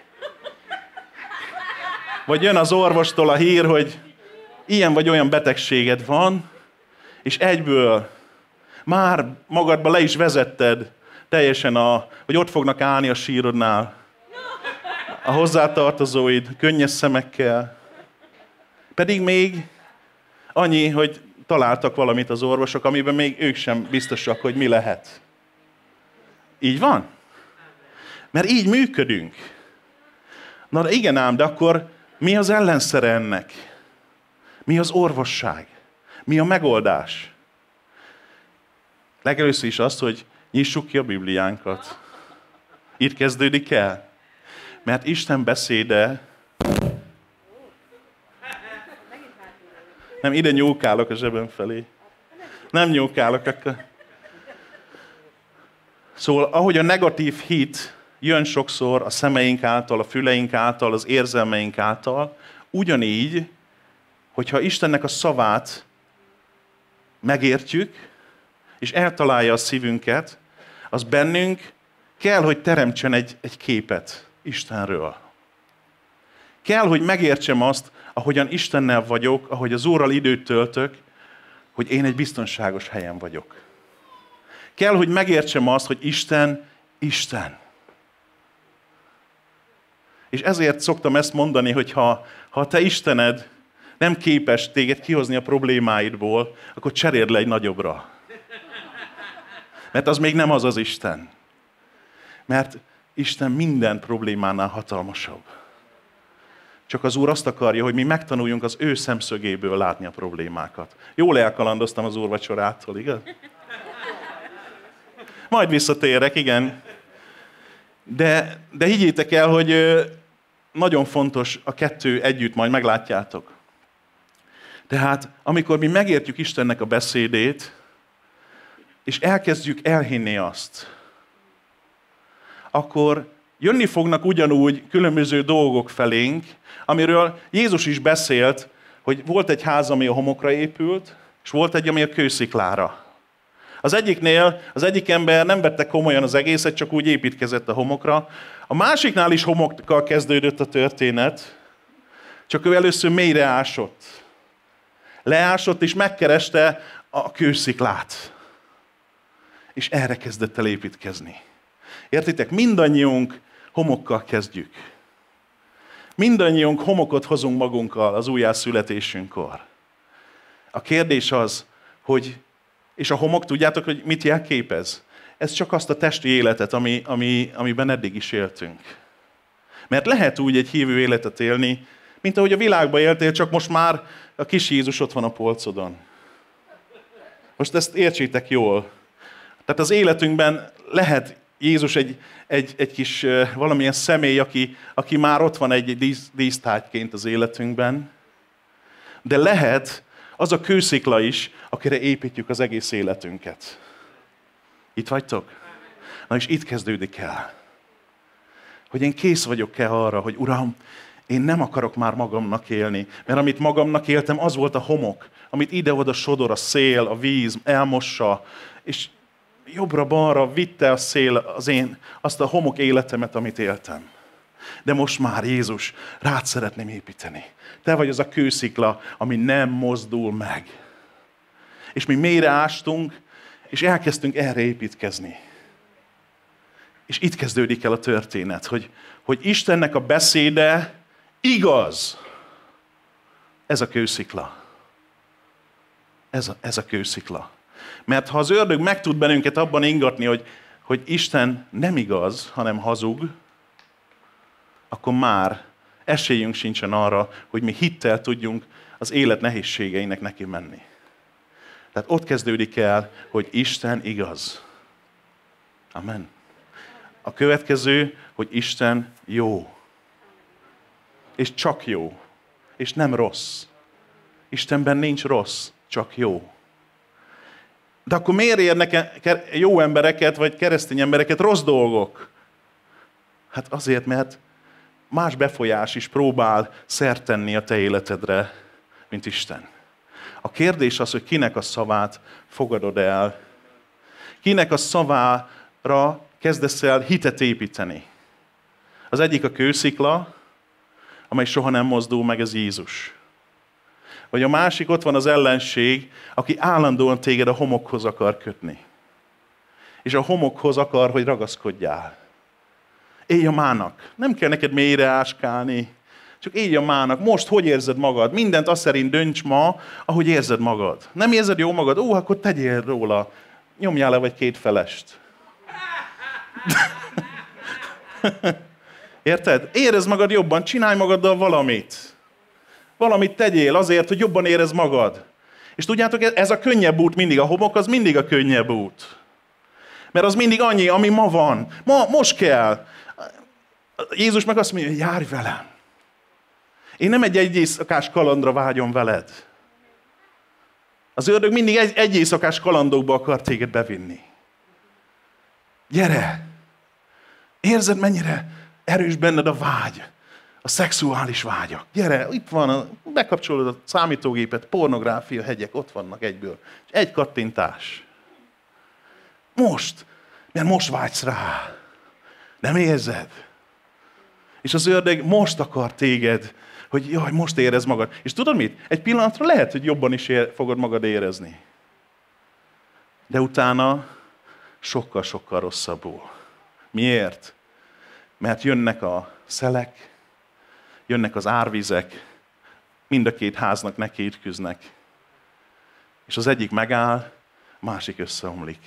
S1: Vagy jön az orvostól a hír, hogy ilyen vagy olyan betegséged van, és egyből már magadba le is vezetted teljesen, hogy ott fognak állni a sírodnál a hozzátartozóid könnyes szemekkel. Pedig még annyi, hogy találtak valamit az orvosok, amiben még ők sem biztosak, hogy mi lehet. Így van? Mert így működünk. Na de igen ám, de akkor mi az ellenszere ennek? Mi az orvosság? Mi a megoldás? Legelőször is azt, hogy nyissuk ki a Bibliánkat. Itt kezdődik el. Mert Isten beszéde... Nem, ide nyúlkálok a zsebem felé. Nem nyúlkálok akkor. Szóval, ahogy a negatív hit jön sokszor a szemeink által, a füleink által, az érzelmeink által, ugyanígy, hogyha Istennek a szavát megértjük, és eltalálja a szívünket, az bennünk kell, hogy teremtsen egy képet Istenről. Kell, hogy megértsem azt, ahogyan Istennel vagyok, ahogy az Úrral időt töltök, hogy én egy biztonságos helyen vagyok. Kell, hogy megértsem azt, hogy Isten, Isten. És ezért szoktam ezt mondani, hogy ha a te Istened nem képes téged kihozni a problémáidból, akkor cseréld le egy nagyobbra. Mert az még nem az az Isten. Mert Isten minden problémánál hatalmasabb. Csak az Úr azt akarja, hogy mi megtanuljunk az ő szemszögéből látni a problémákat. Jól elkalandoztam az úrvacsorától, igaz? Majd visszatérek, igen. De higgyétek el, hogy nagyon fontos a kettő együtt, majd meglátjátok. Tehát, amikor mi megértjük Istennek a beszédét, és elkezdjük elhinni azt, akkor jönni fognak ugyanúgy különböző dolgok felénk, amiről Jézus is beszélt, hogy volt egy ház, ami a homokra épült, és volt egy, ami a kősziklára. Az egyik ember nem vette komolyan az egészet, csak úgy építkezett a homokra. A másiknál is homokkal kezdődött a történet, csak ő először mélyre ásott. Leásott és megkereste a kősziklát. És erre kezdett el építkezni. Értitek? Mindannyiunk homokkal kezdjük. Mindannyiunk homokot hozunk magunkkal az újjászületésünkkor. A kérdés az, hogy, és a homok, tudjátok, hogy mit jelképez? Ez csak azt a testi életet, amiben eddig is éltünk. Mert lehet úgy egy hívő életet élni, mint ahogy a világban éltél, csak most már a kis Jézus ott van a polcodon. Most ezt értsétek jól. Tehát az életünkben lehet Jézus egy kis valamilyen személy, aki már ott van egy dísztárgyként az életünkben, de lehet az a kőszikla is, akire építjük az egész életünket. Itt vagytok? Na és itt kezdődik el. Hogy én kész vagyok-e arra, hogy Uram, én nem akarok már magamnak élni, mert amit magamnak éltem, az volt a homok, amit ide-oda sodor a szél, a víz, elmossa, és jobbra-balra vitte a szél azt a homok életemet, amit éltem. De most már, Jézus, rád szeretném építeni. Te vagy az a kőszikla, ami nem mozdul meg. És mi mélyre ástunk, és elkezdtünk erre építkezni. És itt kezdődik el a történet, hogy Istennek a beszéde igaz. Ez a kőszikla. Ez a kőszikla. Mert ha az ördög meg tud bennünket abban ingatni, hogy Isten nem igaz, hanem hazug, akkor már esélyünk sincsen arra, hogy mi hittel tudjunk az élet nehézségeinek neki menni. Tehát ott kezdődik el, hogy Isten igaz. Amen. A következő, hogy Isten jó. És csak jó. És nem rossz. Istenben nincs rossz, csak jó. De akkor miért érnek jó embereket, vagy keresztény embereket rossz dolgok? Hát azért, mert más befolyás is próbál szert tenni a te életedre, mint Isten. A kérdés az, hogy kinek a szavát fogadod el. Kinek a szavára kezdesz el hitet építeni. Az egyik a kőszikla, amely soha nem mozdul meg, ez Jézus. Vagy a másik, ott van az ellenség, aki állandóan téged a homokhoz akar kötni. És a homokhoz akar, hogy ragaszkodjál. Élj a mának. Nem kell neked mélyre áskálni. Csak élj a mának. Most hogy érzed magad? Mindent azt szerint dönts ma, ahogy érzed magad. Nem érzed jó magad? Ó, akkor tegyél róla. Nyomjál le vagy 2 felest. Érted? Érezd magad jobban, csinálj magaddal valamit. Valamit tegyél azért, hogy jobban érezd magad. És tudjátok, ez a könnyebb út mindig, a homok az mindig a könnyebb út. Mert az mindig annyi, ami ma van. Most kell. Jézus meg azt mondja, hogy járj velem. Én nem egy éjszakás kalandra vágyom veled. Az ördög mindig egy éjszakás kalandokba akar téged bevinni. Gyere! Érzed, mennyire erős benned a vágy, a szexuális vágyak. Gyere, itt van, bekapcsolod a számítógépet, pornográfia hegyek, ott vannak egyből. És egy kattintás. Most, mert most vágysz rá. Nem érzed? És az ördög most akar téged, hogy jaj, most érezd magad. És tudod mit? Egy pillanatra lehet, hogy jobban is fogod magad érezni. De utána sokkal-sokkal rosszabbul. Miért? Mert jönnek a szelek, jönnek az árvizek, mind a két háznak neki ütköznek. És az egyik megáll, a másik összeomlik.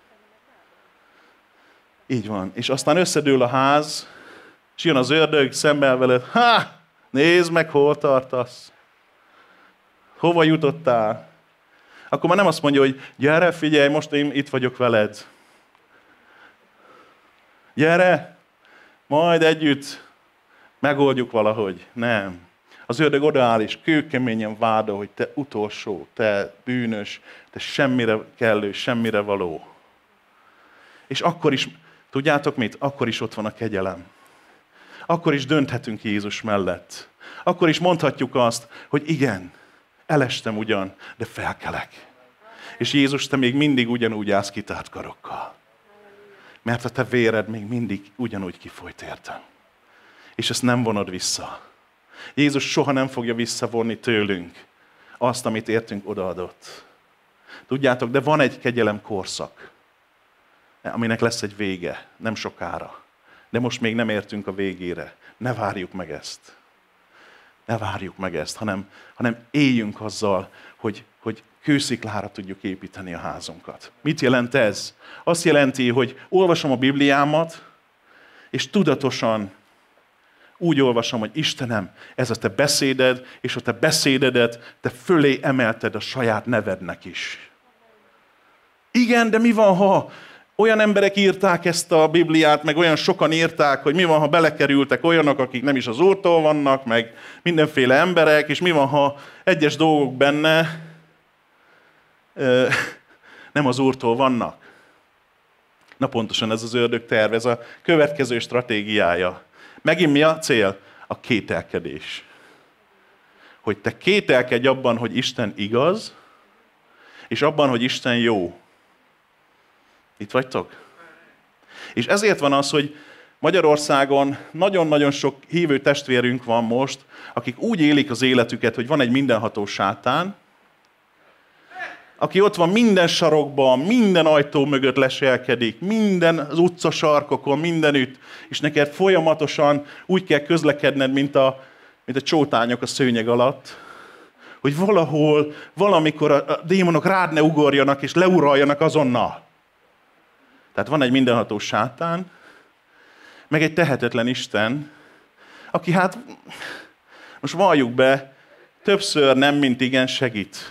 S1: Így van. És aztán összedől a ház, és jön az ördög szemben veled. Nézd meg, hol tartasz. Hova jutottál? Akkor már nem azt mondja, hogy gyere, figyelj, most én itt vagyok veled. Gyere, majd együtt megoldjuk valahogy. Nem. Az ördög odaáll és kőkeményen vádol, hogy te utolsó, te bűnös, te semmire kellő, semmire való. És akkor is, tudjátok mit? Akkor is ott van a kegyelem. Akkor is dönthetünk Jézus mellett. Akkor is mondhatjuk azt, hogy igen, elestem ugyan, de felkelek. És Jézus, te még mindig ugyanúgy állsz kitárt karokkal. Mert a te véred még mindig ugyanúgy kifolyt értem. És ezt nem vonod vissza. Jézus soha nem fogja visszavonni tőlünk azt, amit értünk odaadott. Tudjátok, de van egy kegyelem korszak, aminek lesz egy vége, nem sokára. De most még nem értünk a végére. Ne várjuk meg ezt. Ne várjuk meg ezt, hanem éljünk azzal, hogy kősziklára tudjuk építeni a házunkat. Mit jelent ez? Azt jelenti, hogy olvasom a Bibliámat, és tudatosan úgy olvasom, hogy Istenem, ez a te beszéded, és a te beszédedet te fölé emelted a saját nevednek is. Igen, de mi van, ha olyan emberek írták ezt a Bibliát, meg olyan sokan írták, hogy mi van, ha belekerültek olyanok, akik nem is az Úrtól vannak, meg mindenféle emberek, és mi van, ha egyes dolgok benne nem az Úrtól vannak. Na pontosan ez az ördög terv, ez a következő stratégiája. Megint mi a cél? A kételkedés. Hogy te kételkedj abban, hogy Isten igaz, és abban, hogy Isten jó. Itt vagytok? És ezért van az, hogy Magyarországon nagyon-nagyon sok hívő testvérünk van most, akik úgy élik az életüket, hogy van egy mindenható sátán, aki ott van minden sarokban, minden ajtó mögött leselkedik, minden az utcasarkokon, mindenütt, és neked folyamatosan úgy kell közlekedned, mint a csótányok a szőnyeg alatt, hogy valahol, valamikor a démonok rád ne ugorjanak és leuraljanak azonnal. Tehát van egy mindenható sátán, meg egy tehetetlen Isten, aki hát, most valljuk be, többször nem, mint igen segít.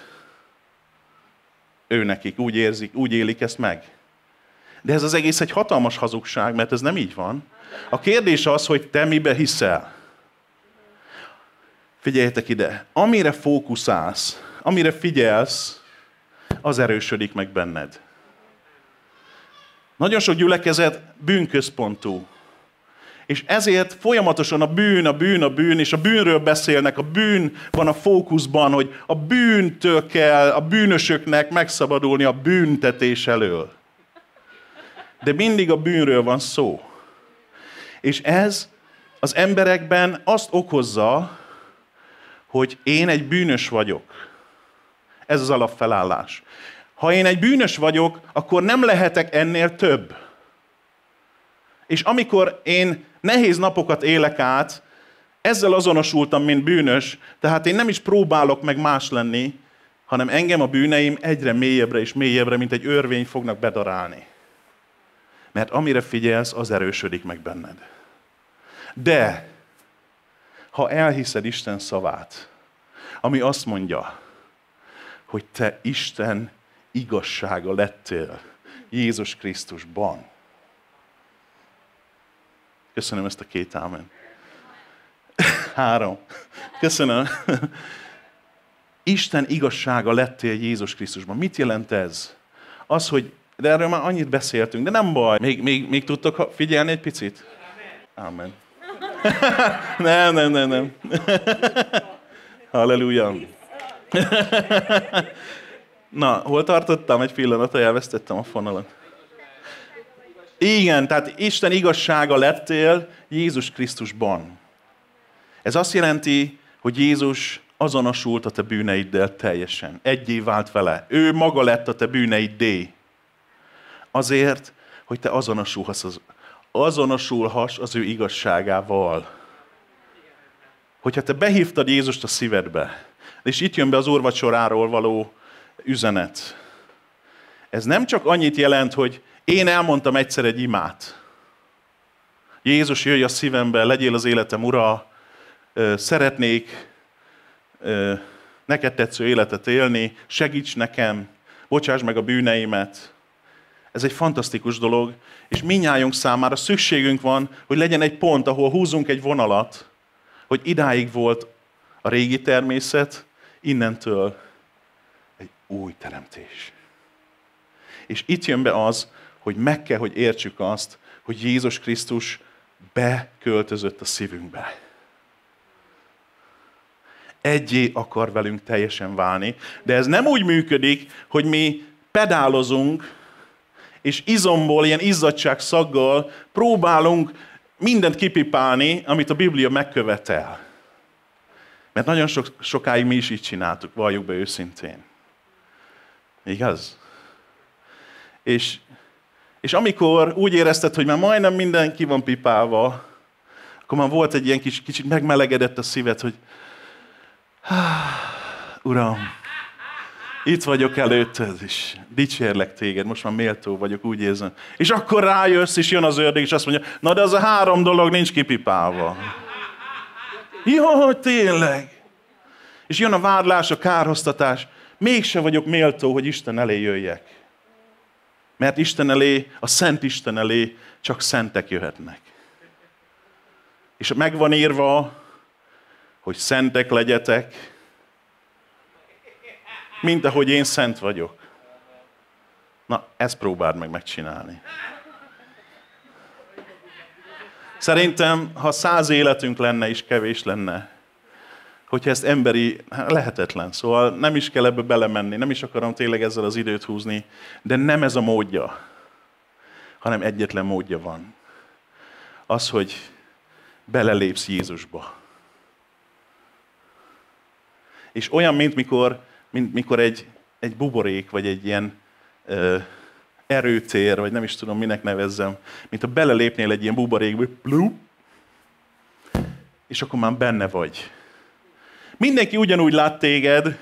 S1: Ő nekik, úgy érzik, úgy élik ezt meg. De ez az egész egy hatalmas hazugság, mert ez nem így van. A kérdés az, hogy te mibe hiszel. Figyeljetek ide, amire fókuszálsz, amire figyelsz, az erősödik meg benned. Nagyon sok gyülekezet bűnközpontú. És ezért folyamatosan a bűn, és a bűnről beszélnek, a bűn van a fókuszban, hogy a bűntől kell a bűnösöknek megszabadulni a büntetés elől. De mindig a bűnről van szó. És ez az emberekben azt okozza, hogy én egy bűnös vagyok. Ez az alapfelállás. Ha én egy bűnös vagyok, akkor nem lehetek ennél több. És amikor én nehéz napokat élek át, ezzel azonosultam, mint bűnös, tehát én nem is próbálok meg más lenni, hanem engem a bűneim egyre mélyebbre és mélyebbre, mint egy örvény fognak bedarálni. Mert amire figyelsz, az erősödik meg benned. De, ha elhiszed Isten szavát, ami azt mondja, hogy te Isten igazsága lettél Jézus Krisztusban. Köszönöm ezt a 2 ámen. 3. Köszönöm. Isten igazsága lettél Jézus Krisztusban. Mit jelent ez? Az, hogy, de erről már annyit beszéltünk, de nem baj. Még tudtok figyelni egy picit? Amen. Nem. Halleluja. Na, hol tartottam? Egy pillanatra elvesztettem a fonalat. Igen, tehát Isten igazsága lettél Jézus Krisztusban. Ez azt jelenti, hogy Jézus azonosult a te bűneiddel teljesen. Egyé vált vele. Ő maga lett a te bűneiddé. Azért, hogy te azonosulhass az ő igazságával. Hogyha te behívtad Jézust a szívedbe, és itt jön be az úrvacsoráról való üzenet. Ez nem csak annyit jelent, hogy én elmondtam egyszer egy imát. Jézus, jöjj a szívembe, legyél az életem ura, szeretnék neked tetsző életet élni, segíts nekem, bocsáss meg a bűneimet. Ez egy fantasztikus dolog, és mindnyájunk számára szükségünk van, hogy legyen egy pont, ahol húzunk egy vonalat, hogy idáig volt a régi természet, innentől egy új teremtés. És itt jön be az, hogy meg kell, hogy értsük azt, hogy Jézus Krisztus beköltözött a szívünkbe. Egyé akar velünk teljesen válni, de ez nem úgy működik, hogy mi pedálozunk, és izomból, ilyen izzadságszaggal próbálunk mindent kipipálni, amit a Biblia megkövetel. Mert nagyon sokáig mi is így csináltuk, valljuk be őszintén. Igaz? És amikor úgy érezted, hogy már majdnem minden ki van pipálva, akkor már volt egy ilyen kicsit megmelegedett a szíved, hogy Uram, itt vagyok előtted, és dicsérlek téged, most már méltó vagyok, úgy érzem. És akkor rájössz, és jön az ördög, és azt mondja, na de az a 3 dolog nincs kipipálva. Jó, tényleg. És jön a vádlás, a kárhoztatás. Mégse vagyok méltó, hogy Isten elé jöjjek. Mert Isten elé, a Szent Isten elé csak szentek jöhetnek. És meg van írva, hogy szentek legyetek, mint ahogy én szent vagyok. Na, ezt próbáld meg megcsinálni. Szerintem, ha 100 életünk lenne, is kevés lenne, hogyha ezt emberi, lehetetlen. Szóval nem is kell ebbe belemenni, nem is akarom tényleg ezzel az időt húzni, de nem ez a módja, hanem egyetlen módja van. Az, hogy belelépsz Jézusba. És olyan, mint mikor egy buborék, vagy egy ilyen erőtér, vagy nem is tudom, minek nevezzem, mint ha belelépnél egy ilyen buborékba, és akkor már benne vagy. Mindenki ugyanúgy lát téged,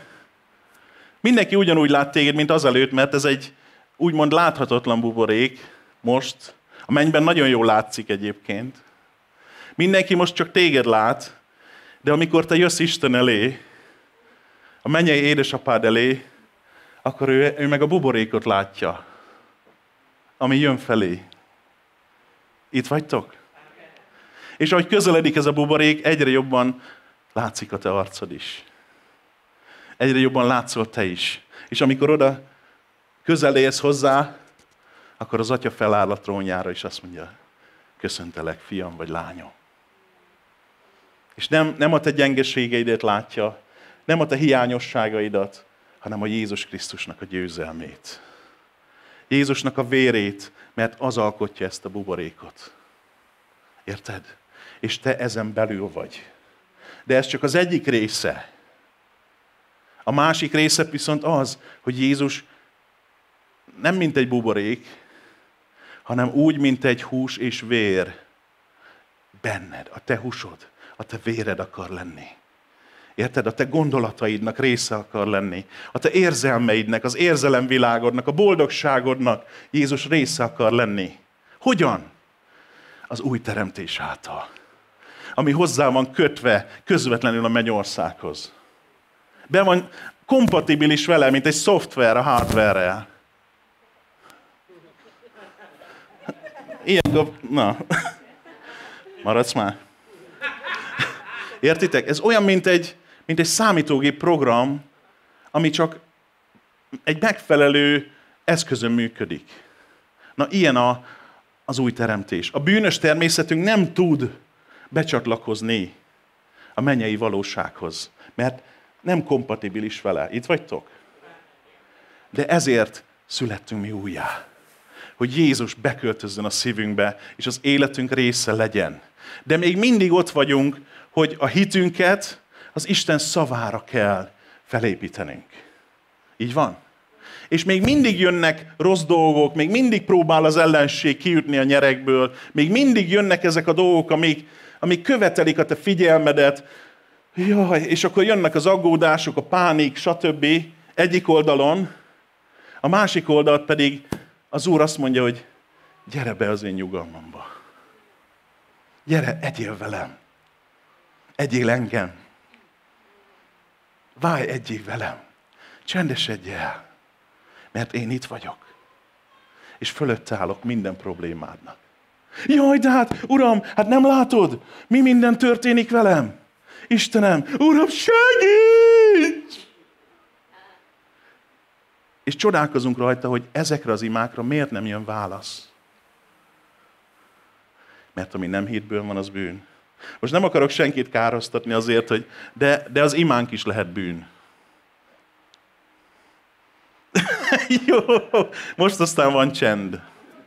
S1: mint azelőtt, mert ez egy úgymond láthatatlan buborék most. A mennyben nagyon jól látszik egyébként. Mindenki most csak téged lát, de amikor te jössz Isten elé, a mennyei édesapád elé, akkor ő meg a buborékot látja, ami jön felé. Itt vagytok? És ahogy közeledik ez a buborék, egyre jobban látszik a te arcod is. Egyre jobban látszol te is. És amikor oda közel érsz hozzá, akkor az Atya feláll a trónjára, és azt mondja, köszöntelek, fiam vagy lányom. És nem a te gyengeségeidet látja, nem a te hiányosságaidat, hanem a Jézus Krisztusnak a győzelmét. Jézusnak a vérét, mert az alkotja ezt a buborékot. Érted? És te ezen belül vagy. De ez csak az egyik része. A másik része viszont az, hogy Jézus nem mint egy buborék, hanem úgy, mint egy hús és vér benned, a te húsod, a te véred akar lenni. Érted? A te gondolataidnak része akar lenni. A te érzelmeidnek, az érzelemvilágodnak, a boldogságodnak Jézus része akar lenni. Hogyan? Az új teremtés által. Ami hozzá van kötve közvetlenül a mennyországhoz. Be van kompatibilis vele, mint egy szoftver a hardware-rel. Na, maradsz már. Értitek? Ez olyan, mint egy számítógép program, ami csak egy megfelelő eszközön működik. Na, ilyen az új teremtés. A bűnös természetünk nem tud becsatlakozni a mennyei valósághoz, mert nem kompatibilis vele. Itt vagytok? De ezért születtünk mi újjá. Hogy Jézus beköltözzön a szívünkbe, és az életünk része legyen. De még mindig ott vagyunk, hogy a hitünket az Isten szavára kell felépítenünk. Így van? És még mindig jönnek rossz dolgok, még mindig próbál az ellenség kiütni a nyerekből, még mindig jönnek ezek a dolgok, amik követelik a te figyelmedet. Jaj, és akkor jönnek az aggódások, a pánik, stb. Egyik oldalon, a másik oldalt pedig az Úr azt mondja, hogy gyere be az én nyugalmamba. Gyere, egyél velem. Egyél engem. Válj egyél velem. Csendesedj el. Mert én itt vagyok. És fölötte állok minden problémádnak. Jaj, de hát, Uram, hát nem látod? Mi minden történik velem? Istenem, Uram, segíts! És csodálkozunk rajta, hogy ezekre az imákra miért nem jön válasz. Mert ami nem hitből van, az bűn. Most nem akarok senkit károsztatni azért, hogy de az imánk is lehet bűn. Jó, most aztán van csend.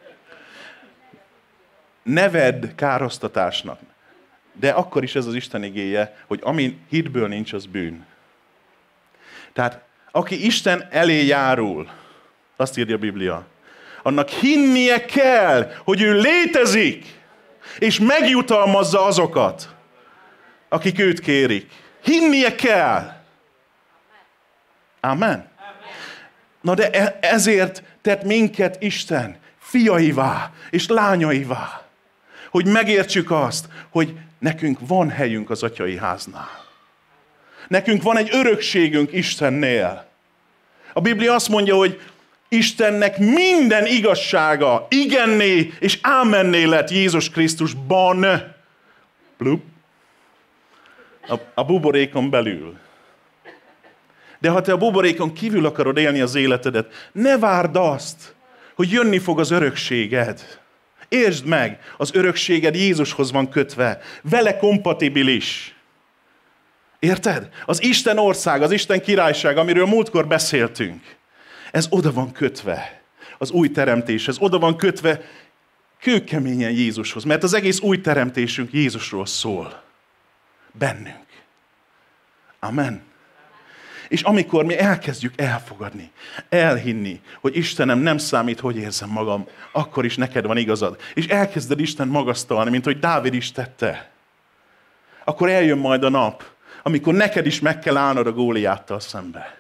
S1: Ne vedd károsztatásnak. De akkor is ez az Isten igéje, hogy ami hitből nincs, az bűn. Tehát aki Isten elé járul, azt írja a Biblia, annak hinnie kell, hogy ő létezik, és megjutalmazza azokat, akik őt kérik. Hinnie kell. Amen. Na de ezért tett minket Isten fiaivá és lányaivá, hogy megértsük azt, hogy nekünk van helyünk az atyai háznál. Nekünk van egy örökségünk Istennél. A Biblia azt mondja, hogy Istennek minden igazsága igenné és ámenné lett Jézus Krisztusban. A buborékon belül. De ha te a buborékon kívül akarod élni az életedet, ne várd azt, hogy jönni fog az örökséged. Értsd meg, az örökséged Jézushoz van kötve, vele kompatibilis. Érted? Az Isten ország, az Isten királyság, amiről múltkor beszéltünk, ez oda van kötve, az új teremtéshez, oda van kötve kőkeményen Jézushoz, mert az egész új teremtésünk Jézusról szól. Bennünk. Amen. És amikor mi elkezdjük elfogadni, elhinni, hogy Istenem, nem számít, hogy érzem magam, akkor is neked van igazad. És elkezded Isten magasztalni, mint hogy Dávid is tette. Akkor eljön majd a nap, amikor neked is meg kell állnod a Góliáttal szembe.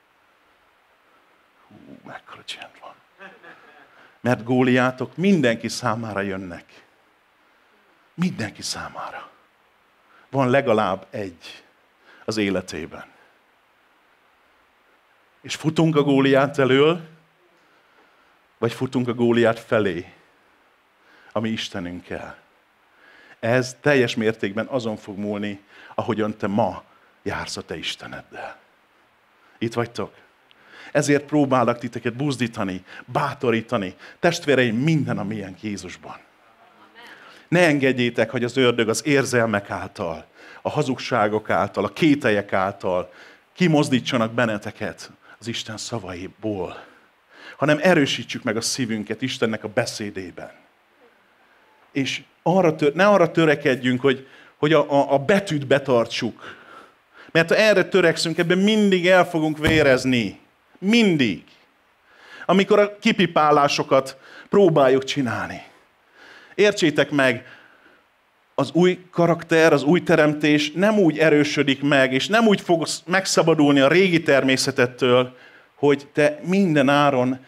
S1: Mekkora csend van. Mert Góliátok mindenki számára jönnek. Mindenki számára. Van legalább egy az életében. És futunk a Góliát elől, vagy futunk a Góliát felé, ami Istenünkkel. Ez teljes mértékben azon fog múlni, ahogyan te ma jársz a te Isteneddel. Itt vagytok? Ezért próbálok titeket buzdítani, bátorítani. Testvéreim, minden a miénk Jézusban. Ne engedjétek, hogy az ördög az érzelmek által, a hazugságok által, a kételyek által kimozdítsanak benneteket az Isten szavaiból, hanem erősítsük meg a szívünket Istennek a beszédében. És ne arra törekedjünk, hogy a betűt betartsuk. Mert ha erre törekszünk, ebben mindig el fogunk vérezni. Mindig. Amikor a kipipálásokat próbáljuk csinálni. Értsétek meg, az új karakter, az új teremtés nem úgy erősödik meg, és nem úgy fogsz megszabadulni a régi természetettől, hogy te minden áron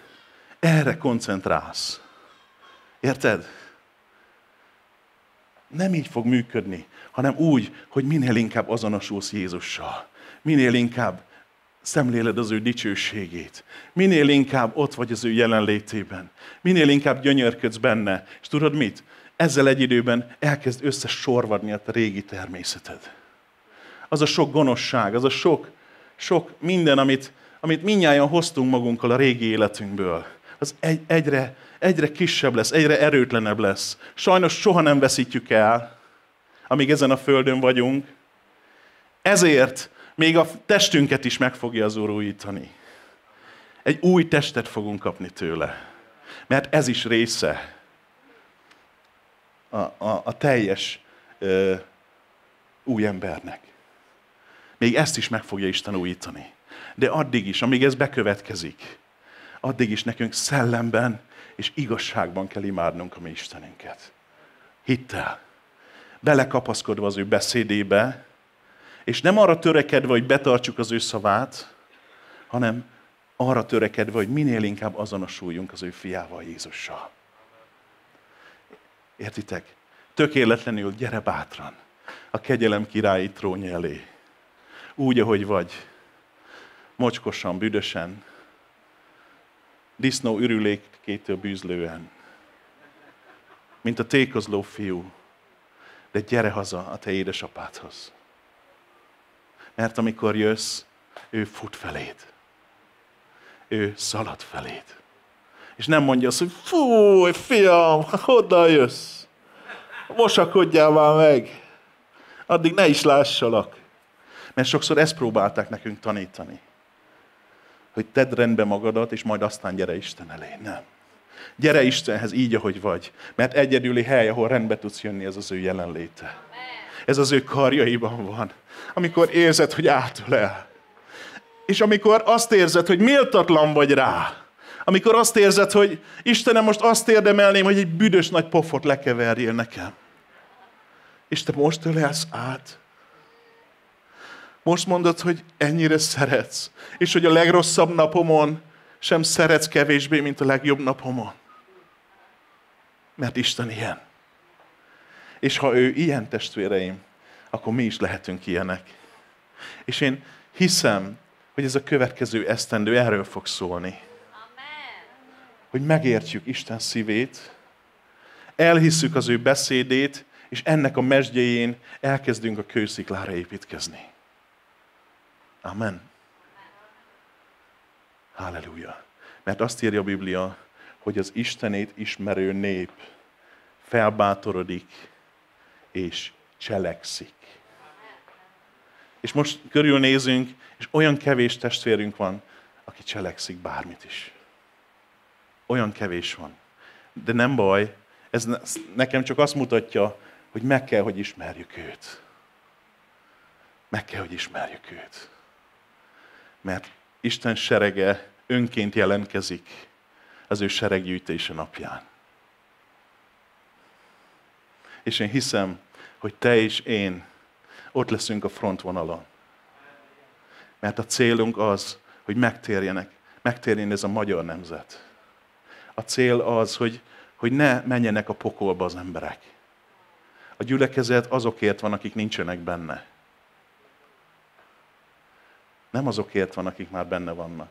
S1: erre koncentrálsz. Érted? Nem így fog működni, hanem úgy, hogy minél inkább azonosulsz Jézussal. Minél inkább szemléled az ő dicsőségét. Minél inkább ott vagy az ő jelenlétében. Minél inkább gyönyörködsz benne. És tudod mit? Ezzel egy időben elkezd összesorvadni a te régi természeted. Az a sok gonoszság, az a sok minden, amit mindnyájan hoztunk magunkkal a régi életünkből, az egyre kisebb lesz, egyre erőtlenebb lesz. Sajnos soha nem veszítjük el, amíg ezen a földön vagyunk. Ezért még a testünket is meg fogja az Úr újítani. Egy új testet fogunk kapni tőle. Mert ez is része a teljes új embernek. Még ezt is meg fogja Isten újítani. De addig is, amíg ez bekövetkezik, addig is nekünk szellemben és igazságban kell imádnunk a mi Istenünket. Hittel. Belekapaszkodva az ő beszédébe, és nem arra törekedve, hogy betartsuk az ő szavát, hanem arra törekedve, hogy minél inkább azonosuljunk az ő fiával, Jézussal. Értitek? Tökéletlenül gyere bátran a kegyelem királyi trónja elé. Úgy, ahogy vagy. Mocskosan, büdösen, disznó ürülékétől bűzlően. Mint a tékozló fiú. De gyere haza a te édesapádhoz. Mert amikor jössz, ő fut feléd. Ő szalad feléd. És nem mondja azt, hogy fúj, fiam, honnan jössz? Mosakodjál már meg. Addig ne is lássalak. Mert sokszor ezt próbálták nekünk tanítani. Hogy tedd rendbe magadat, és majd aztán gyere Isten elé. Nem. Gyere Istenhez így, ahogy vagy. Mert egyedüli hely, ahol rendbe tudsz jönni, ez az ő jelenléte. Ez az ő karjaiban van. Amikor érzed, hogy átölel. És amikor azt érzed, hogy méltatlan vagy rá. Amikor azt érzed, hogy Istenem, most azt érdemelném, hogy egy büdös nagy pofot lekeverjél nekem. És te most ölelsz át. Most mondod, hogy ennyire szeretsz. És hogy a legrosszabb napomon sem szeretsz kevésbé, mint a legjobb napomon. Mert Isten ilyen. És ha ő ilyen, testvéreim, akkor mi is lehetünk ilyenek. És én hiszem, hogy ez a következő esztendő erről fog szólni. Hogy megértjük Isten szívét, elhisszük az ő beszédét, és ennek a mezsdjéjén elkezdünk a kősziklára építkezni. Amen. Halleluja. Mert azt írja a Biblia, hogy az Istenét ismerő nép felbátorodik és cselekszik. És most körülnézünk, és olyan kevés testvérünk van, aki cselekszik bármit is. Olyan kevés van. De nem baj, ez nekem csak azt mutatja, hogy meg kell, hogy ismerjük őt. Meg kell, hogy ismerjük őt. Mert Isten serege önként jelentkezik az ő sereggyűjtése napján. És én hiszem, hogy te és én ott leszünk a frontvonalon. Mert a célunk az, hogy megtérjen ez a magyar nemzet. A cél az, hogy ne menjenek a pokolba az emberek. A gyülekezet azokért van, akik nincsenek benne. Nem azokért van, akik már benne vannak.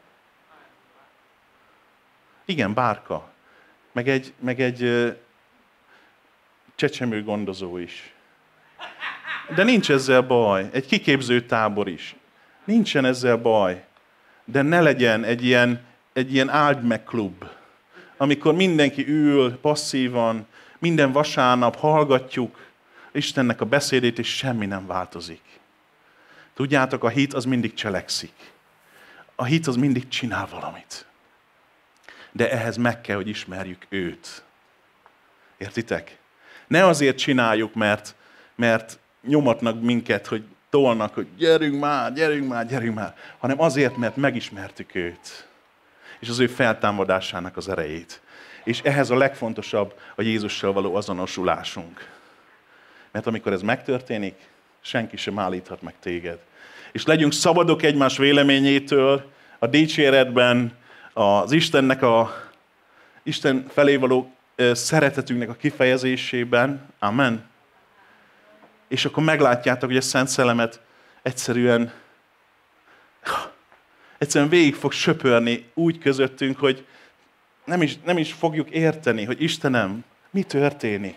S1: Igen, bárka. Meg egy csecsemő gondozó is. De nincs ezzel baj. Egy kiképző tábor is. Nincsen ezzel baj. De ne legyen egy ilyen áld meg klub, amikor mindenki ül passzívan, minden vasárnap hallgatjuk Istennek a beszédét, és semmi nem változik. Tudjátok, a hit az mindig cselekszik. A hit az mindig csinál valamit. De ehhez meg kell, hogy ismerjük őt. Értitek? Ne azért csináljuk, mert nyomatnak minket, hogy tolnak, hogy gyerünk már, hanem azért, mert megismertük őt. És az ő feltámadásának az erejét. És ehhez a legfontosabb a Jézussal való azonosulásunk. Mert amikor ez megtörténik, senki sem állíthat meg téged. És legyünk szabadok egymás véleményétől, a dicséretben, az Isten felé való szeretetünknek a kifejezésében. Amen. És akkor meglátjátok, hogy a Szent Szellemet egyszerűen végig fog söpörni úgy közöttünk, hogy nem is fogjuk érteni, hogy Istenem, mi történik.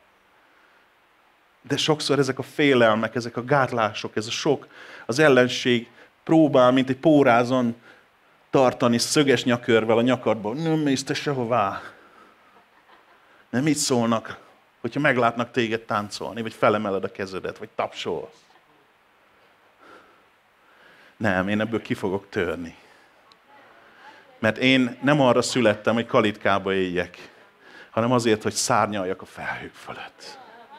S1: De sokszor ezek a félelmek, ezek a gátlások, ez a sok, az ellenség próbál, mint egy pórázon tartani szöges nyakörvel a nyakadban. Nem mész te sehová. Nem mit szólnak, hogyha meglátnak téged táncolni, vagy felemeled a kezedet, vagy tapsolsz. Nem, én ebből ki fogok törni. Mert én nem arra születtem, hogy kalitkába éljek, hanem azért, hogy szárnyaljak a felhők fölött.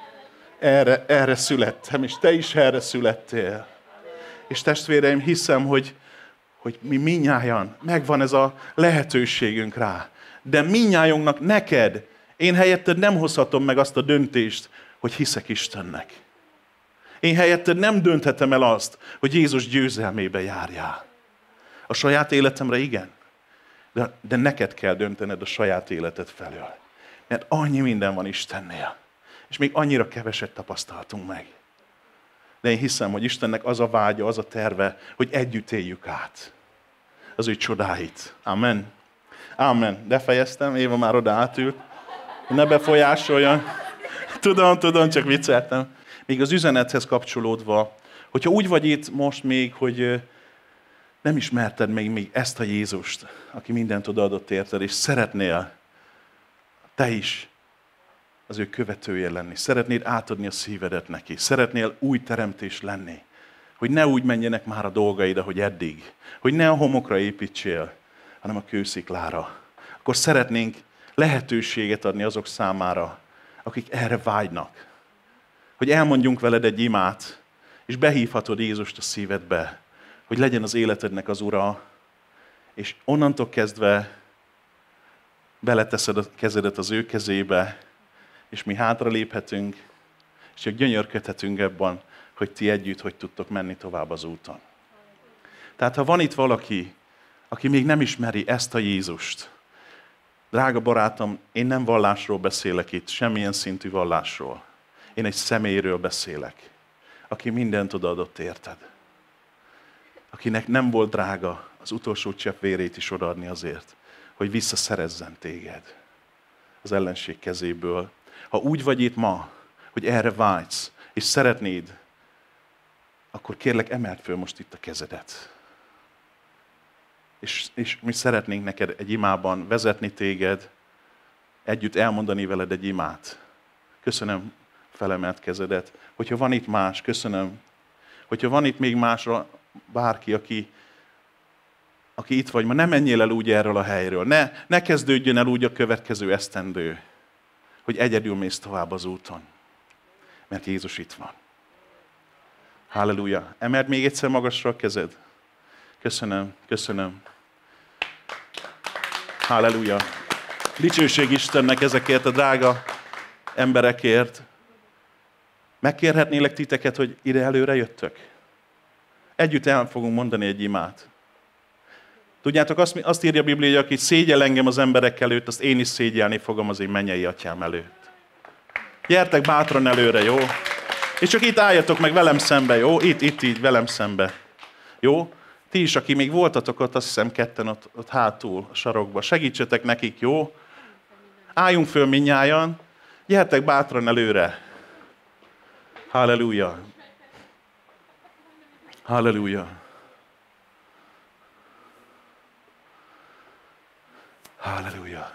S1: Erre születtem, és te is erre születtél. És testvéreim, hiszem, hogy mi mindnyájan megvan ez a lehetőségünk rá. De mindnyájunknak neked, én helyetted nem hozhatom meg azt a döntést, hogy hiszek Istennek. Én helyetted nem dönthetem el azt, hogy Jézus győzelmébe járjál. A saját életemre igen, de neked kell döntened a saját életed felől. Mert annyi minden van Istennél, és még annyira keveset tapasztaltunk meg. De én hiszem, hogy Istennek az a vágya, az a terve, hogy együtt éljük át az ő csodáit. Amen. Amen. De fejeztem, Éva már oda átült. Ne befolyásoljon. Tudom, csak vicceltem. Még az üzenethez kapcsolódva, hogyha úgy vagy itt most még, hogy nem ismerted még ezt a Jézust, aki mindent odaadott érted, és szeretnél te is az ő követője lenni. Szeretnéd átadni a szívedet neki. Szeretnél új teremtés lenni. Hogy ne úgy menjenek már a dolgaid, ahogy eddig. Hogy ne a homokra építsél, hanem a kősziklára. Akkor szeretnénk lehetőséget adni azok számára, akik erre vágynak. Hogy elmondjunk veled egy imát, és behívhatod Jézust a szívedbe, hogy legyen az életednek az ura, és onnantól kezdve beleteszed a kezedet az ő kezébe, és mi hátraléphetünk, és csak gyönyörködhetünk ebben, hogy ti együtt hogy tudtok menni tovább az úton. Tehát ha van itt valaki, aki még nem ismeri ezt a Jézust, drága barátom, én nem vallásról beszélek itt, semmilyen szintű vallásról. Én egy személyről beszélek, aki mindent odaadott érted. Akinek nem volt drága az utolsó csepp vérét is odaadni azért, hogy visszaszerezzen téged az ellenség kezéből. Ha úgy vagy itt ma, hogy erre vágysz, és szeretnéd, akkor kérlek, emeld föl most itt a kezedet. És mi szeretnénk neked egy imában vezetni téged, együtt elmondani veled egy imát. Köszönöm, felemelt kezedet. Hogyha van itt más, köszönöm. Hogyha van itt még másra bárki, aki itt vagy ma, ne menjél el úgy erről a helyről. Ne kezdődjön el úgy a következő esztendő, hogy egyedül mész tovább az úton. Mert Jézus itt van. Halleluja. Emeld még egyszer magasra a kezed. Köszönöm. Halleluja. Dicsőség Istennek ezekért a drága emberekért. Megkérhetnélek titeket, hogy ide előre jöttök? Együtt el fogunk mondani egy imát. Tudjátok, azt írja a Biblia, hogy aki szégyel engem az emberek előtt, azt én is szégyelni fogom az én mennyei atyám előtt. Gyertek bátran előre, jó? És csak itt álljatok meg velem szembe, jó? Itt így velem szembe. Jó? Ti is, aki még voltatok ott, azt hiszem ketten ott hátul, a sarokba. Segítsetek nekik, jó? Álljunk föl mindnyájan. Gyertek bátran előre. Halleluja. Halleluja. Halleluja.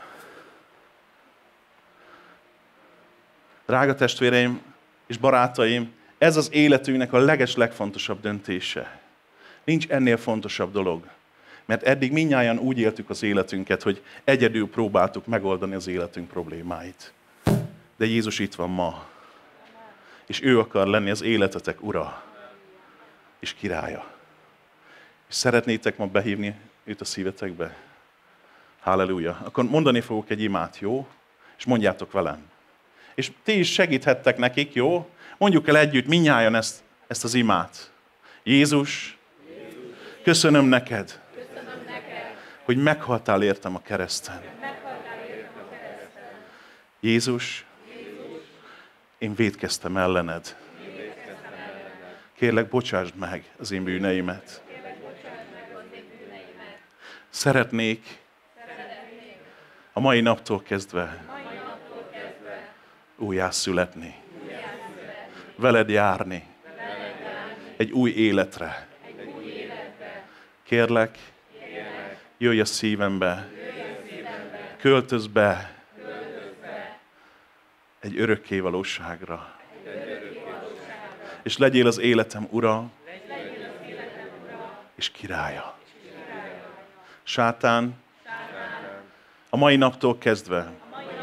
S1: Drága testvéreim és barátaim, ez az életünknek a legfontosabb döntése. Nincs ennél fontosabb dolog. Mert eddig mindnyájan úgy éltük az életünket, hogy egyedül próbáltuk megoldani az életünk problémáit. De Jézus itt van ma. És ő akar lenni az életetek ura és királya. És szeretnétek ma behívni őt a szívetekbe? Halleluja. Akkor mondani fogok egy imát, jó? És mondjátok velem. És ti is segíthettek nekik, jó? Mondjuk el együtt mindnyájan ezt az imát. Jézus, köszönöm neked, hogy meghaltál értem a kereszten. Jézus, én vétkeztem ellened. Kérlek, bocsásd meg az én bűneimet. Szeretnék a mai naptól kezdve újjászületni. Veled járni. Egy új életre. Kérlek, jöjj a szívembe. Költözz be egy örökké valóságra. És legyél az életem ura és királya. Sátán, a mai naptól kezdve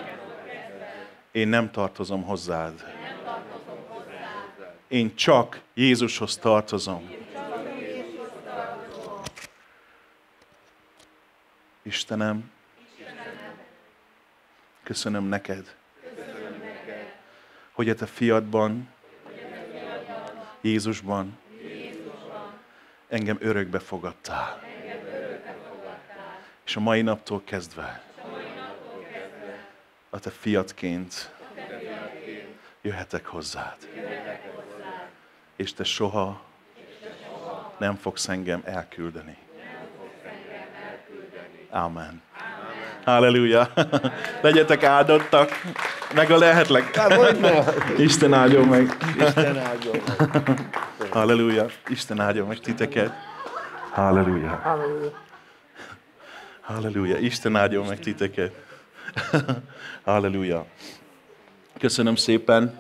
S1: én nem tartozom hozzád. Én csak Jézushoz tartozom. Istenem, köszönöm neked, hogy a te fiadban, Jézusban engem örökbe fogadtál. És a mai naptól kezdve a te fiadként jöhetek hozzád. És te soha nem fogsz engem elküldeni. Amen. Halleluja. Legyetek áldottak, meg a lehetlek. Isten áldjon meg.
S2: Isten áldjon meg.
S1: Halleluja. Isten áldjon meg titeket. Halleluja. Halleluja. Isten áldjon meg titeket. Halleluja. Köszönöm szépen.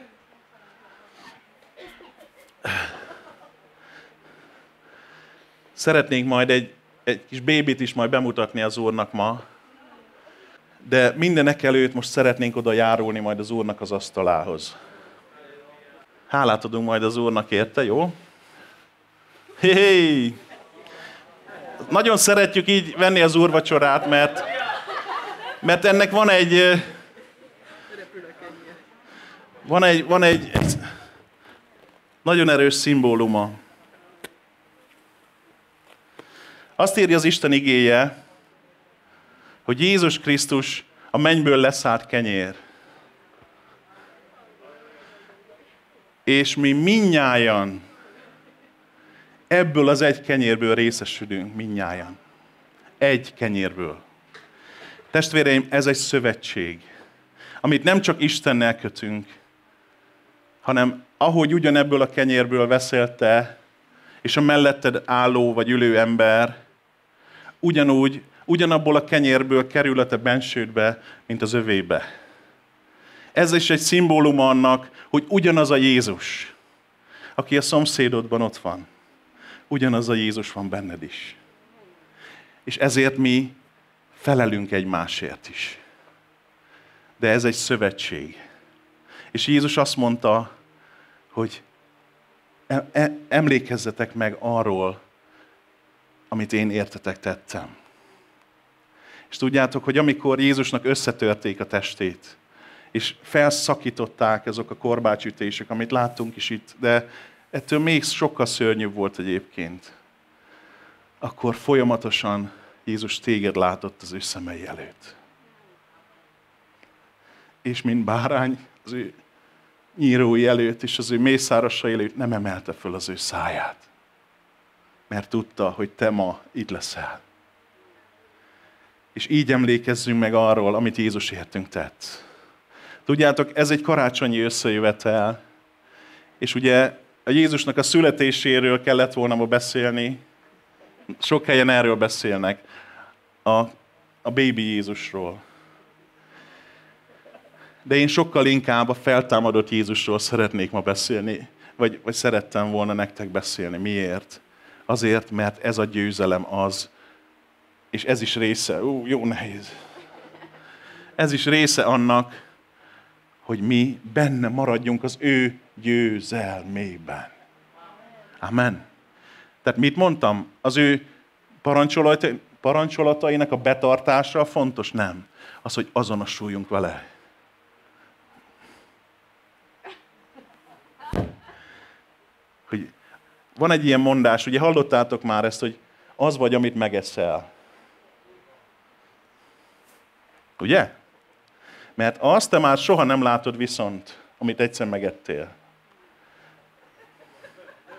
S1: Szeretnénk majd egy kis bébit is majd bemutatni az Úrnak ma, de mindenek előtt most szeretnénk oda járulni majd az Úrnak az asztalához. Hálát adunk majd az Úrnak érte, jó? Hey! Nagyon szeretjük így venni az úrvacsorát, mert ennek van egy nagyon erős szimbóluma. Azt írja az Isten igéje, hogy Jézus Krisztus a mennyből leszállt kenyér. És mi mindnyájan ebből az egy kenyérből részesülünk, mindnyájan. Egy kenyérből. Testvéreim, ez egy szövetség, amit nem csak Istennel kötünk, hanem ahogy ugyanebből a kenyérből veszel te, és a melletted álló vagy ülő ember, ugyanabból a kenyérből kerül a te bensődbe, mint az övébe. Ez is egy szimbóluma annak, hogy ugyanaz a Jézus, aki a szomszédodban ott van, ugyanaz a Jézus van benned is. És ezért mi felelünk egymásért is. De ez egy szövetség. És Jézus azt mondta, hogy emlékezzetek meg arról, amit én értetek tettem. És tudjátok, hogy amikor Jézusnak összetörték a testét, és felszakították azok a korbácsütések, amit láttunk is itt, de ettől még sokkal szörnyűbb volt egyébként, akkor folyamatosan Jézus téged látott az ő szemei előtt. És mint bárány az ő nyírói előtt és az ő mészárosai előtt nem emelte föl az ő száját. Mert tudta, hogy te ma itt leszel. És így emlékezzünk meg arról, amit Jézus értünk tett. Tudjátok, ez egy karácsonyi összejövetel, és ugye a Jézusnak a születéséről kellett volna ma beszélni. Sok helyen erről beszélnek, a bébi Jézusról. De én sokkal inkább a feltámadott Jézusról szeretnék ma beszélni, vagy szerettem volna nektek beszélni. Miért? Azért, mert ez a győzelem az, és ez is része, jó nehéz. Ez is része annak, hogy mi benne maradjunk az ő győzelmében. Amen. Tehát mit mondtam? Az ő parancsolatainak a betartása fontos? Nem. Az, hogy azonosuljunk vele. Hogy van egy ilyen mondás, ugye hallottátok már ezt, hogy az vagy, amit megeszel. Ugye? Mert azt te már soha nem látod viszont, amit egyszer megettél.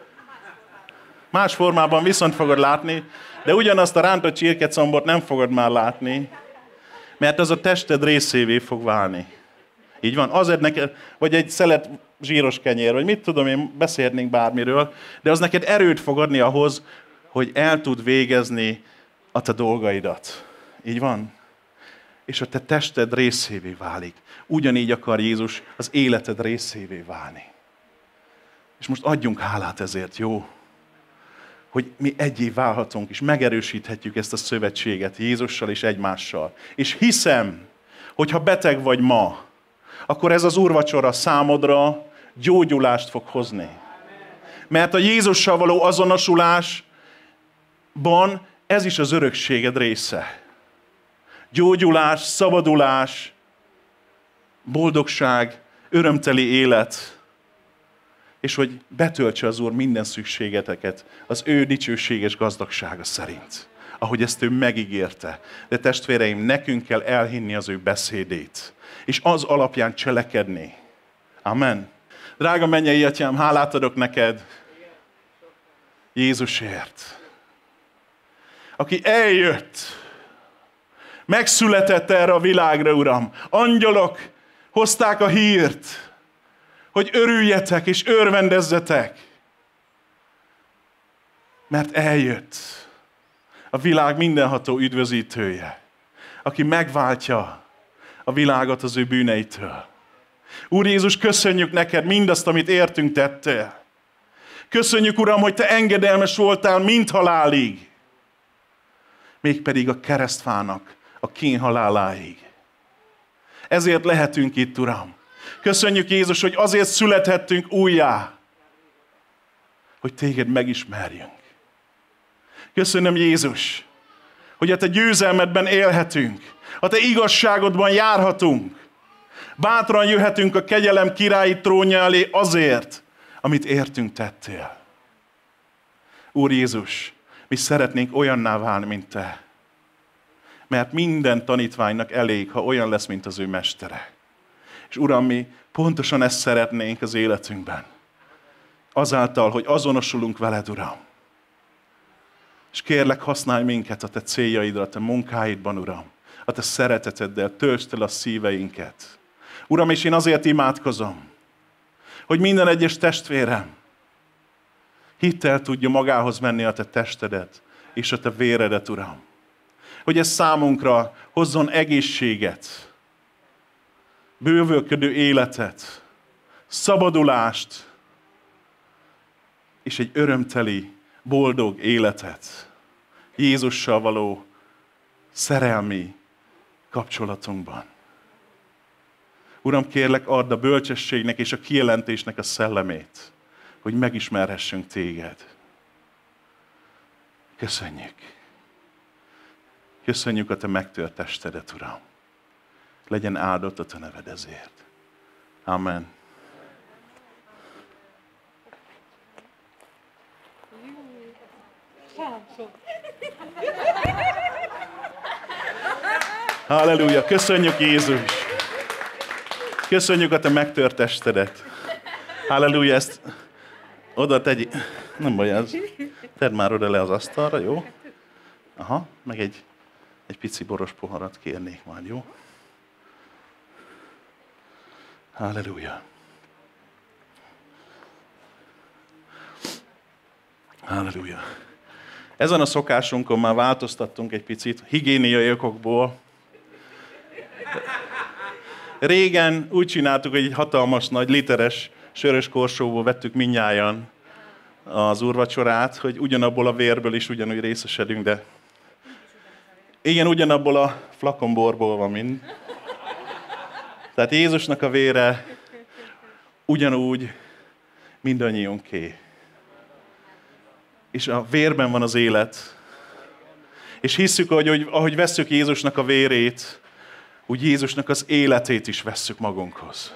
S1: Más formában viszont fogod látni, de ugyanazt a rántott csirkecombot nem fogod már látni, mert az a tested részévé fog válni. Így van, azért neked, vagy egy szelet zsíros kenyér, vagy mit tudom én, beszélnénk bármiről, de az neked erőt fog adni ahhoz, hogy el tud végezni a te dolgaidat. Így van? És a te tested részévé válik. Ugyanígy akar Jézus az életed részévé válni. És most adjunk hálát ezért, jó? Hogy mi egyé válhatunk, és megerősíthetjük ezt a szövetséget Jézussal és egymással. És hiszem, hogy ha beteg vagy ma, akkor ez az úrvacsora számodra gyógyulást fog hozni. Mert a Jézussal való azonosulásban ez is az örökséged része. Gyógyulás, szabadulás, boldogság, örömteli élet, és hogy betöltse az Úr minden szükségeteket az ő dicsőséges gazdagsága szerint, ahogy ezt ő megígérte. De testvéreim, nekünk kell elhinni az ő beszédét, és az alapján cselekedni. Amen. Drága mennyei atyám, hálát adok neked Jézusért, aki eljött, megszületett erre a világra, Uram. Angyalok hozták a hírt, hogy örüljetek és örvendezzetek, mert eljött a világ mindenható üdvözítője, aki megváltja a világot az ő bűneitől. Úr Jézus, köszönjük neked mindazt, amit értünk tettél. Köszönjük, Uram, hogy te engedelmes voltál mind halálig, mégpedig a keresztfának a kínhaláláig. Ezért lehetünk itt, Uram. Köszönjük, Jézus, hogy azért születhettünk újjá, hogy téged megismerjünk. Köszönöm, Jézus, hogy a te győzelmedben élhetünk, a te igazságodban járhatunk. Bátran jöhetünk a kegyelem királyi trónja elé azért, amit értünk tettél. Úr Jézus, mi szeretnénk olyanná válni, mint te. Mert minden tanítványnak elég, ha olyan lesz, mint az ő mestere. És Uram, mi pontosan ezt szeretnénk az életünkben. Azáltal, hogy azonosulunk veled, Uram. És kérlek, használj minket a te céljaidra, a te munkáidban, Uram. A te szereteteddel töltsd el a szíveinket. Uram, és én azért imádkozom, hogy minden egyes testvérem hittel tudja magához venni a te testedet és a te véredet, Uram. Hogy ez számunkra hozzon egészséget, bővölködő életet, szabadulást, és egy örömteli, boldog életet Jézussal való szerelmi kapcsolatunkban. Uram, kérlek, add a bölcsességnek és a kijelentésnek a szellemét, hogy megismerhessünk téged. Köszönjük. Köszönjük a te megtört testedet, Uram. Legyen áldott a te neved ezért. Amen. Halleluja! Köszönjük, Jézus! Köszönjük a te megtört testedet. Halleluja! Ezt oda tegy. Nem baj, ez. Tedd már oda le az asztalra, jó? Aha, meg egy pici boros poharat kérnék majd, jó? Halleluja! Halleluja! Ezen a szokásunkon már változtattunk egy picit, higiéniai okokból. Régen úgy csináltuk, hogy egy hatalmas nagy literes sörös korsóból vettük mindnyájan az úrvacsorát, hogy ugyanabból a vérből is ugyanúgy részesedünk, de igen, ugyanabból a flakonborból van mind. Tehát Jézusnak a vére ugyanúgy mindannyiunké. És a vérben van az élet. És hisszük, hogy ahogy vesszük Jézusnak a vérét, úgy Jézusnak az életét is vesszük magunkhoz.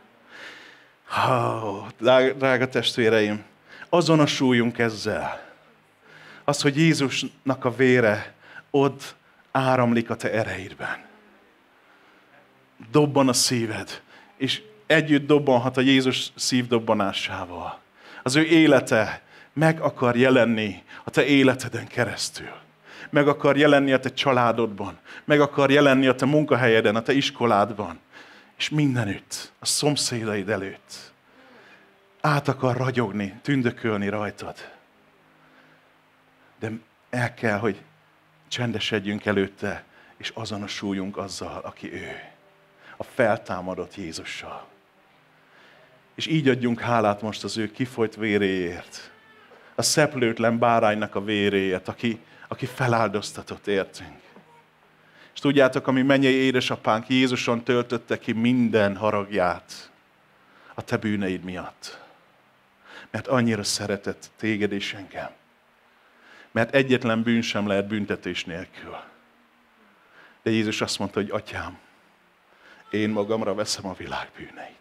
S1: Drága testvéreim, azonosuljunk ezzel. Az, hogy Jézusnak a vére ott áramlik a te ereidben. Dobban a szíved, és együtt dobbanhat a Jézus szívdobbanásával. Az ő élete meg akar jelenni a te életeden keresztül. Meg akar jelenni a te családodban. Meg akar jelenni a te munkahelyeden, a te iskoládban. És mindenütt, a szomszédaid előtt. Át akar ragyogni, tündökölni rajtad. De el kell, hogy csendesedjünk előtte, és azonosuljunk azzal, aki ő. A feltámadott Jézussal. És így adjunk hálát most az ő kifolyt véréért. A szeplőtlen báránynak a véréért, aki feláldoztatott értünk. És tudjátok, ami mennyei édesapánk Jézuson töltötte ki minden haragját a te bűneid miatt. Mert annyira szeretett téged és engem. Mert egyetlen bűn sem lehet büntetés nélkül. De Jézus azt mondta, hogy Atyám, én magamra veszem a világ bűneit.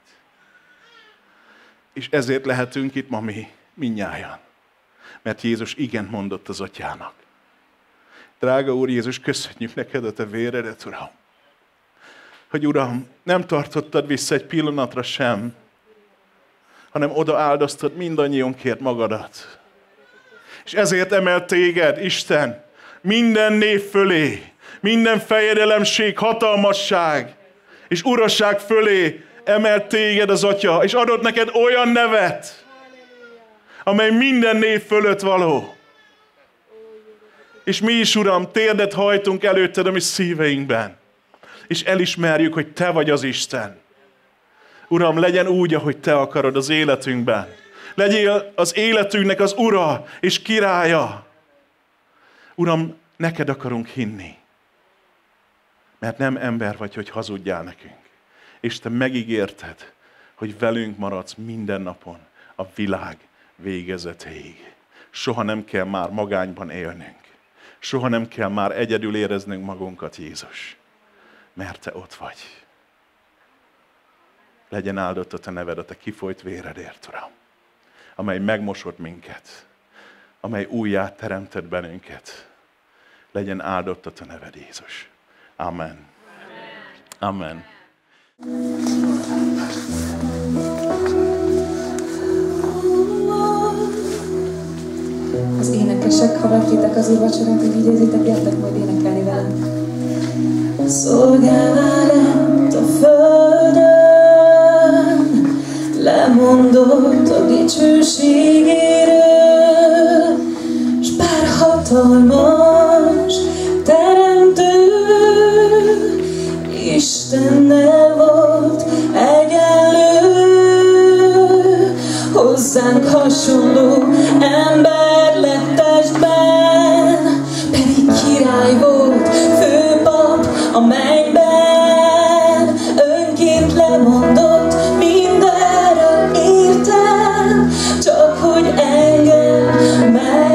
S1: És ezért lehetünk itt ma mi, mindnyájan. Mert Jézus igent mondott az Atyának. Drága Úr Jézus, köszönjük neked a te véredet, Uram. Hogy Uram, nem tartottad vissza egy pillanatra sem, hanem oda áldoztad mindannyiunkért magadat. És ezért emelt téged, Isten, minden név fölé, minden fejedelemség, hatalmasság és urasság fölé emelt téged az Atya, és adott neked olyan nevet, amely minden név fölött való. És mi is, Uram, térdet hajtunk előtted a mi szíveinkben, és elismerjük, hogy te vagy az Isten. Uram, legyen úgy, ahogy te akarod az életünkben. Legyél az életünknek az ura és királya. Uram, neked akarunk hinni. Mert nem ember vagy, hogy hazudjál nekünk. És te megígérted, hogy velünk maradsz minden napon a világ végezetéig. Soha nem kell már magányban élnünk. Soha nem kell már egyedül éreznünk magunkat, Jézus. Mert te ott vagy. Legyen áldott a te neved, a te kifolyt véredért, Uram. Amely megmosott minket. Amely újjá teremtett bennünket. Legyen áldott a te neved, Jézus. Amen. Amen.
S3: Az énekesek, ha megkétek az úrvacsorát, hogy vigyázzitek, gyertek majd énekelni velem. Szolgálvá lett a földön, lemondott a dicsőségéről, s bár hatalmas teremtő, Istennel volt egyenlő, hozzánk hasonló ember lett testben, pedig király volt, főpap a mennyben, önként lemondott mindenről értem, csak hogy engem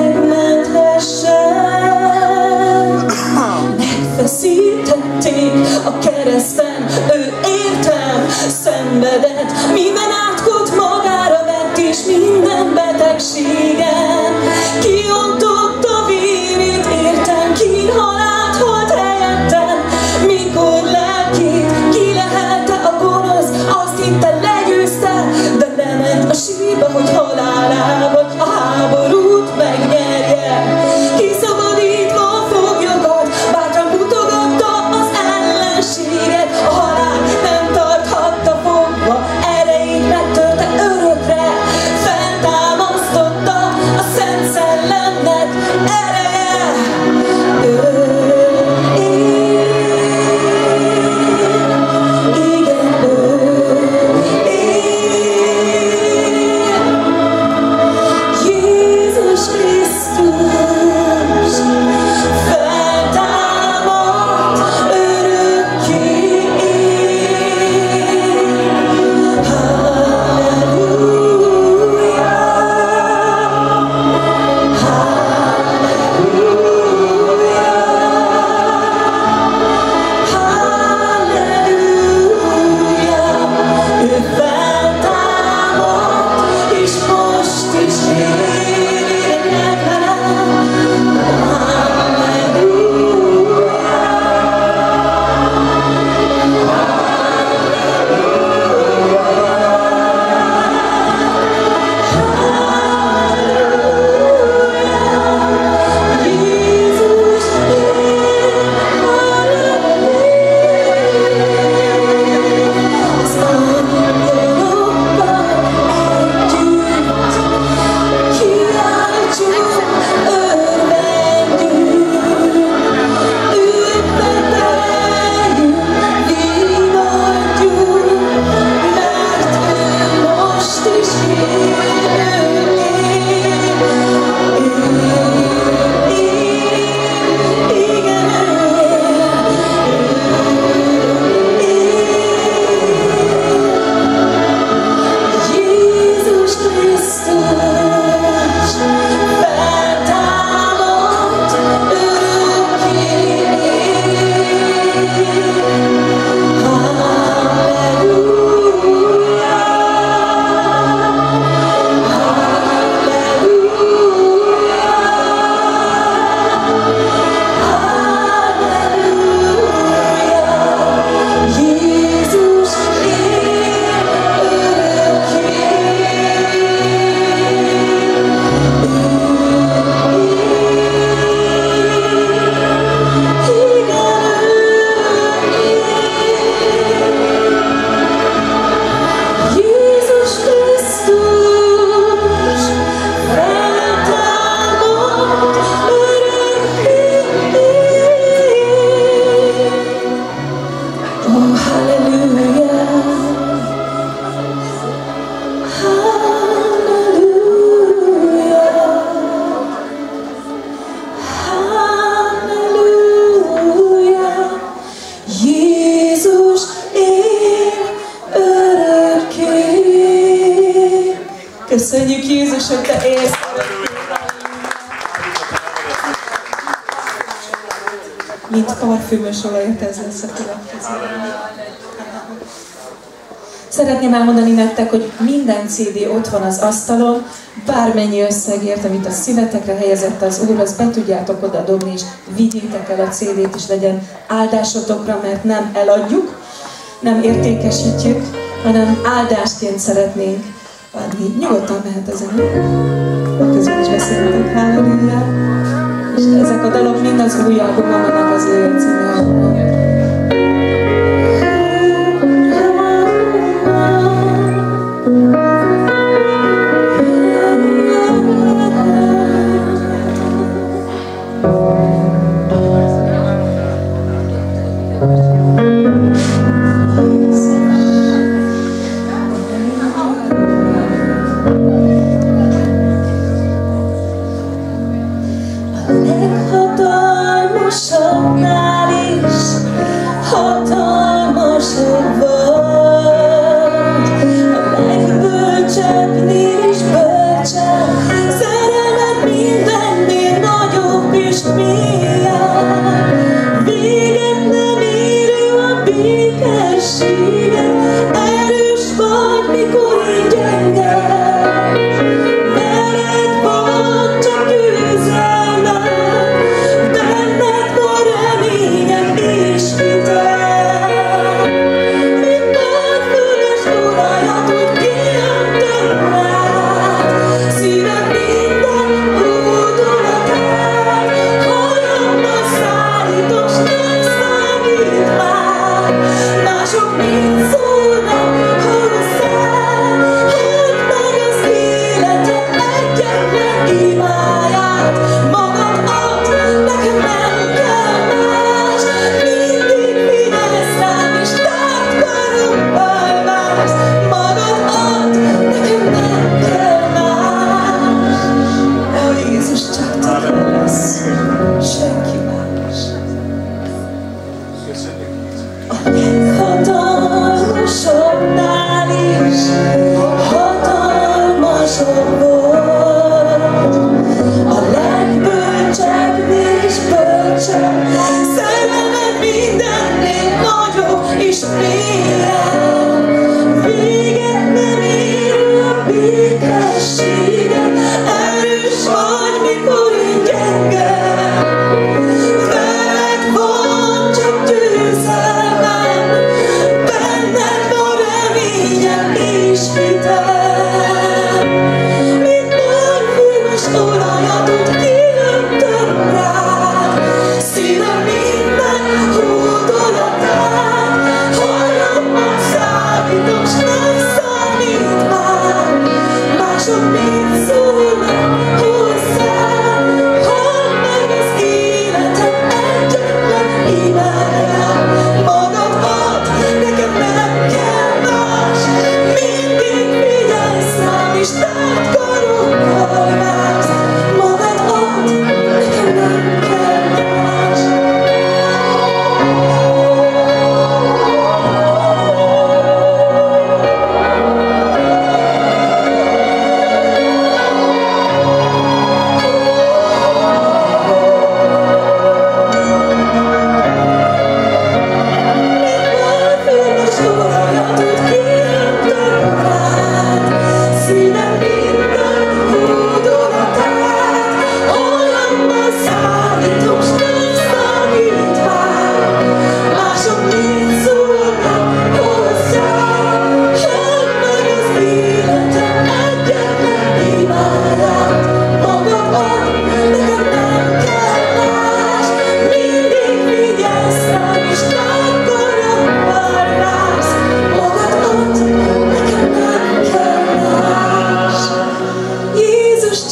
S3: megmenthessen. Megfeszítették a kereszten, ő értem szenvedett, minden átkot magára vett, és minden betegségen kiontotta vérét, értem, kínhalált halt helyettem, mikor lelkét kilehelte a gonosz, azt hitte legyőzte, de lement a sírba, hogy halálával a háborút megnyerje. Kiszabadítva a foglyokat, bátran mutogatta az ellenséget, a halál nem tarthatta fogva, erejét megtörte örökre, feltámasztotta a Szent Szellemnek ereje. Ő él, igen, ő él. Jézus Krisztus feltámadt, örökké él. Halleluja, halleluja. mint parfümös olajat, ez lesz a következő. Szeretném elmondani nektek, hogy minden CD ott van az asztalon, bármennyi összegért, amit a szívetekre helyezett az Úr, azt be tudjátok oda dobni, és vigyétek el a CD-t, és legyen áldásotokra, mert nem eladjuk, nem értékesítjük, hanem áldásként szeretnénk adni. Nyugodtan mehet a zene. Közben is beszéltek, halleluja. És ezek a dalok mind az új albumon vannak, az ő című albumon.
S4: Leghatalmasabbnál is hatalmasabb vagy, a legbölcsebbnél is bölcsebb, szerelmed mindennél nagyobb és mélyebb, véget nem érő a békességed, erős vagy, mikor én gyenge. Hatalmasabbnál is hatalmasabb vagy, a legbölcsebbnél is bölcsebb, szerelmed mindennél nagyobb és mélyebb, véget nem érő a békességed, erős vagy, mikor én gyenge.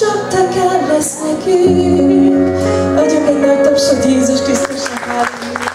S3: Adjunk egy nagy tapsot Jézus Krisztusnak, halleluja!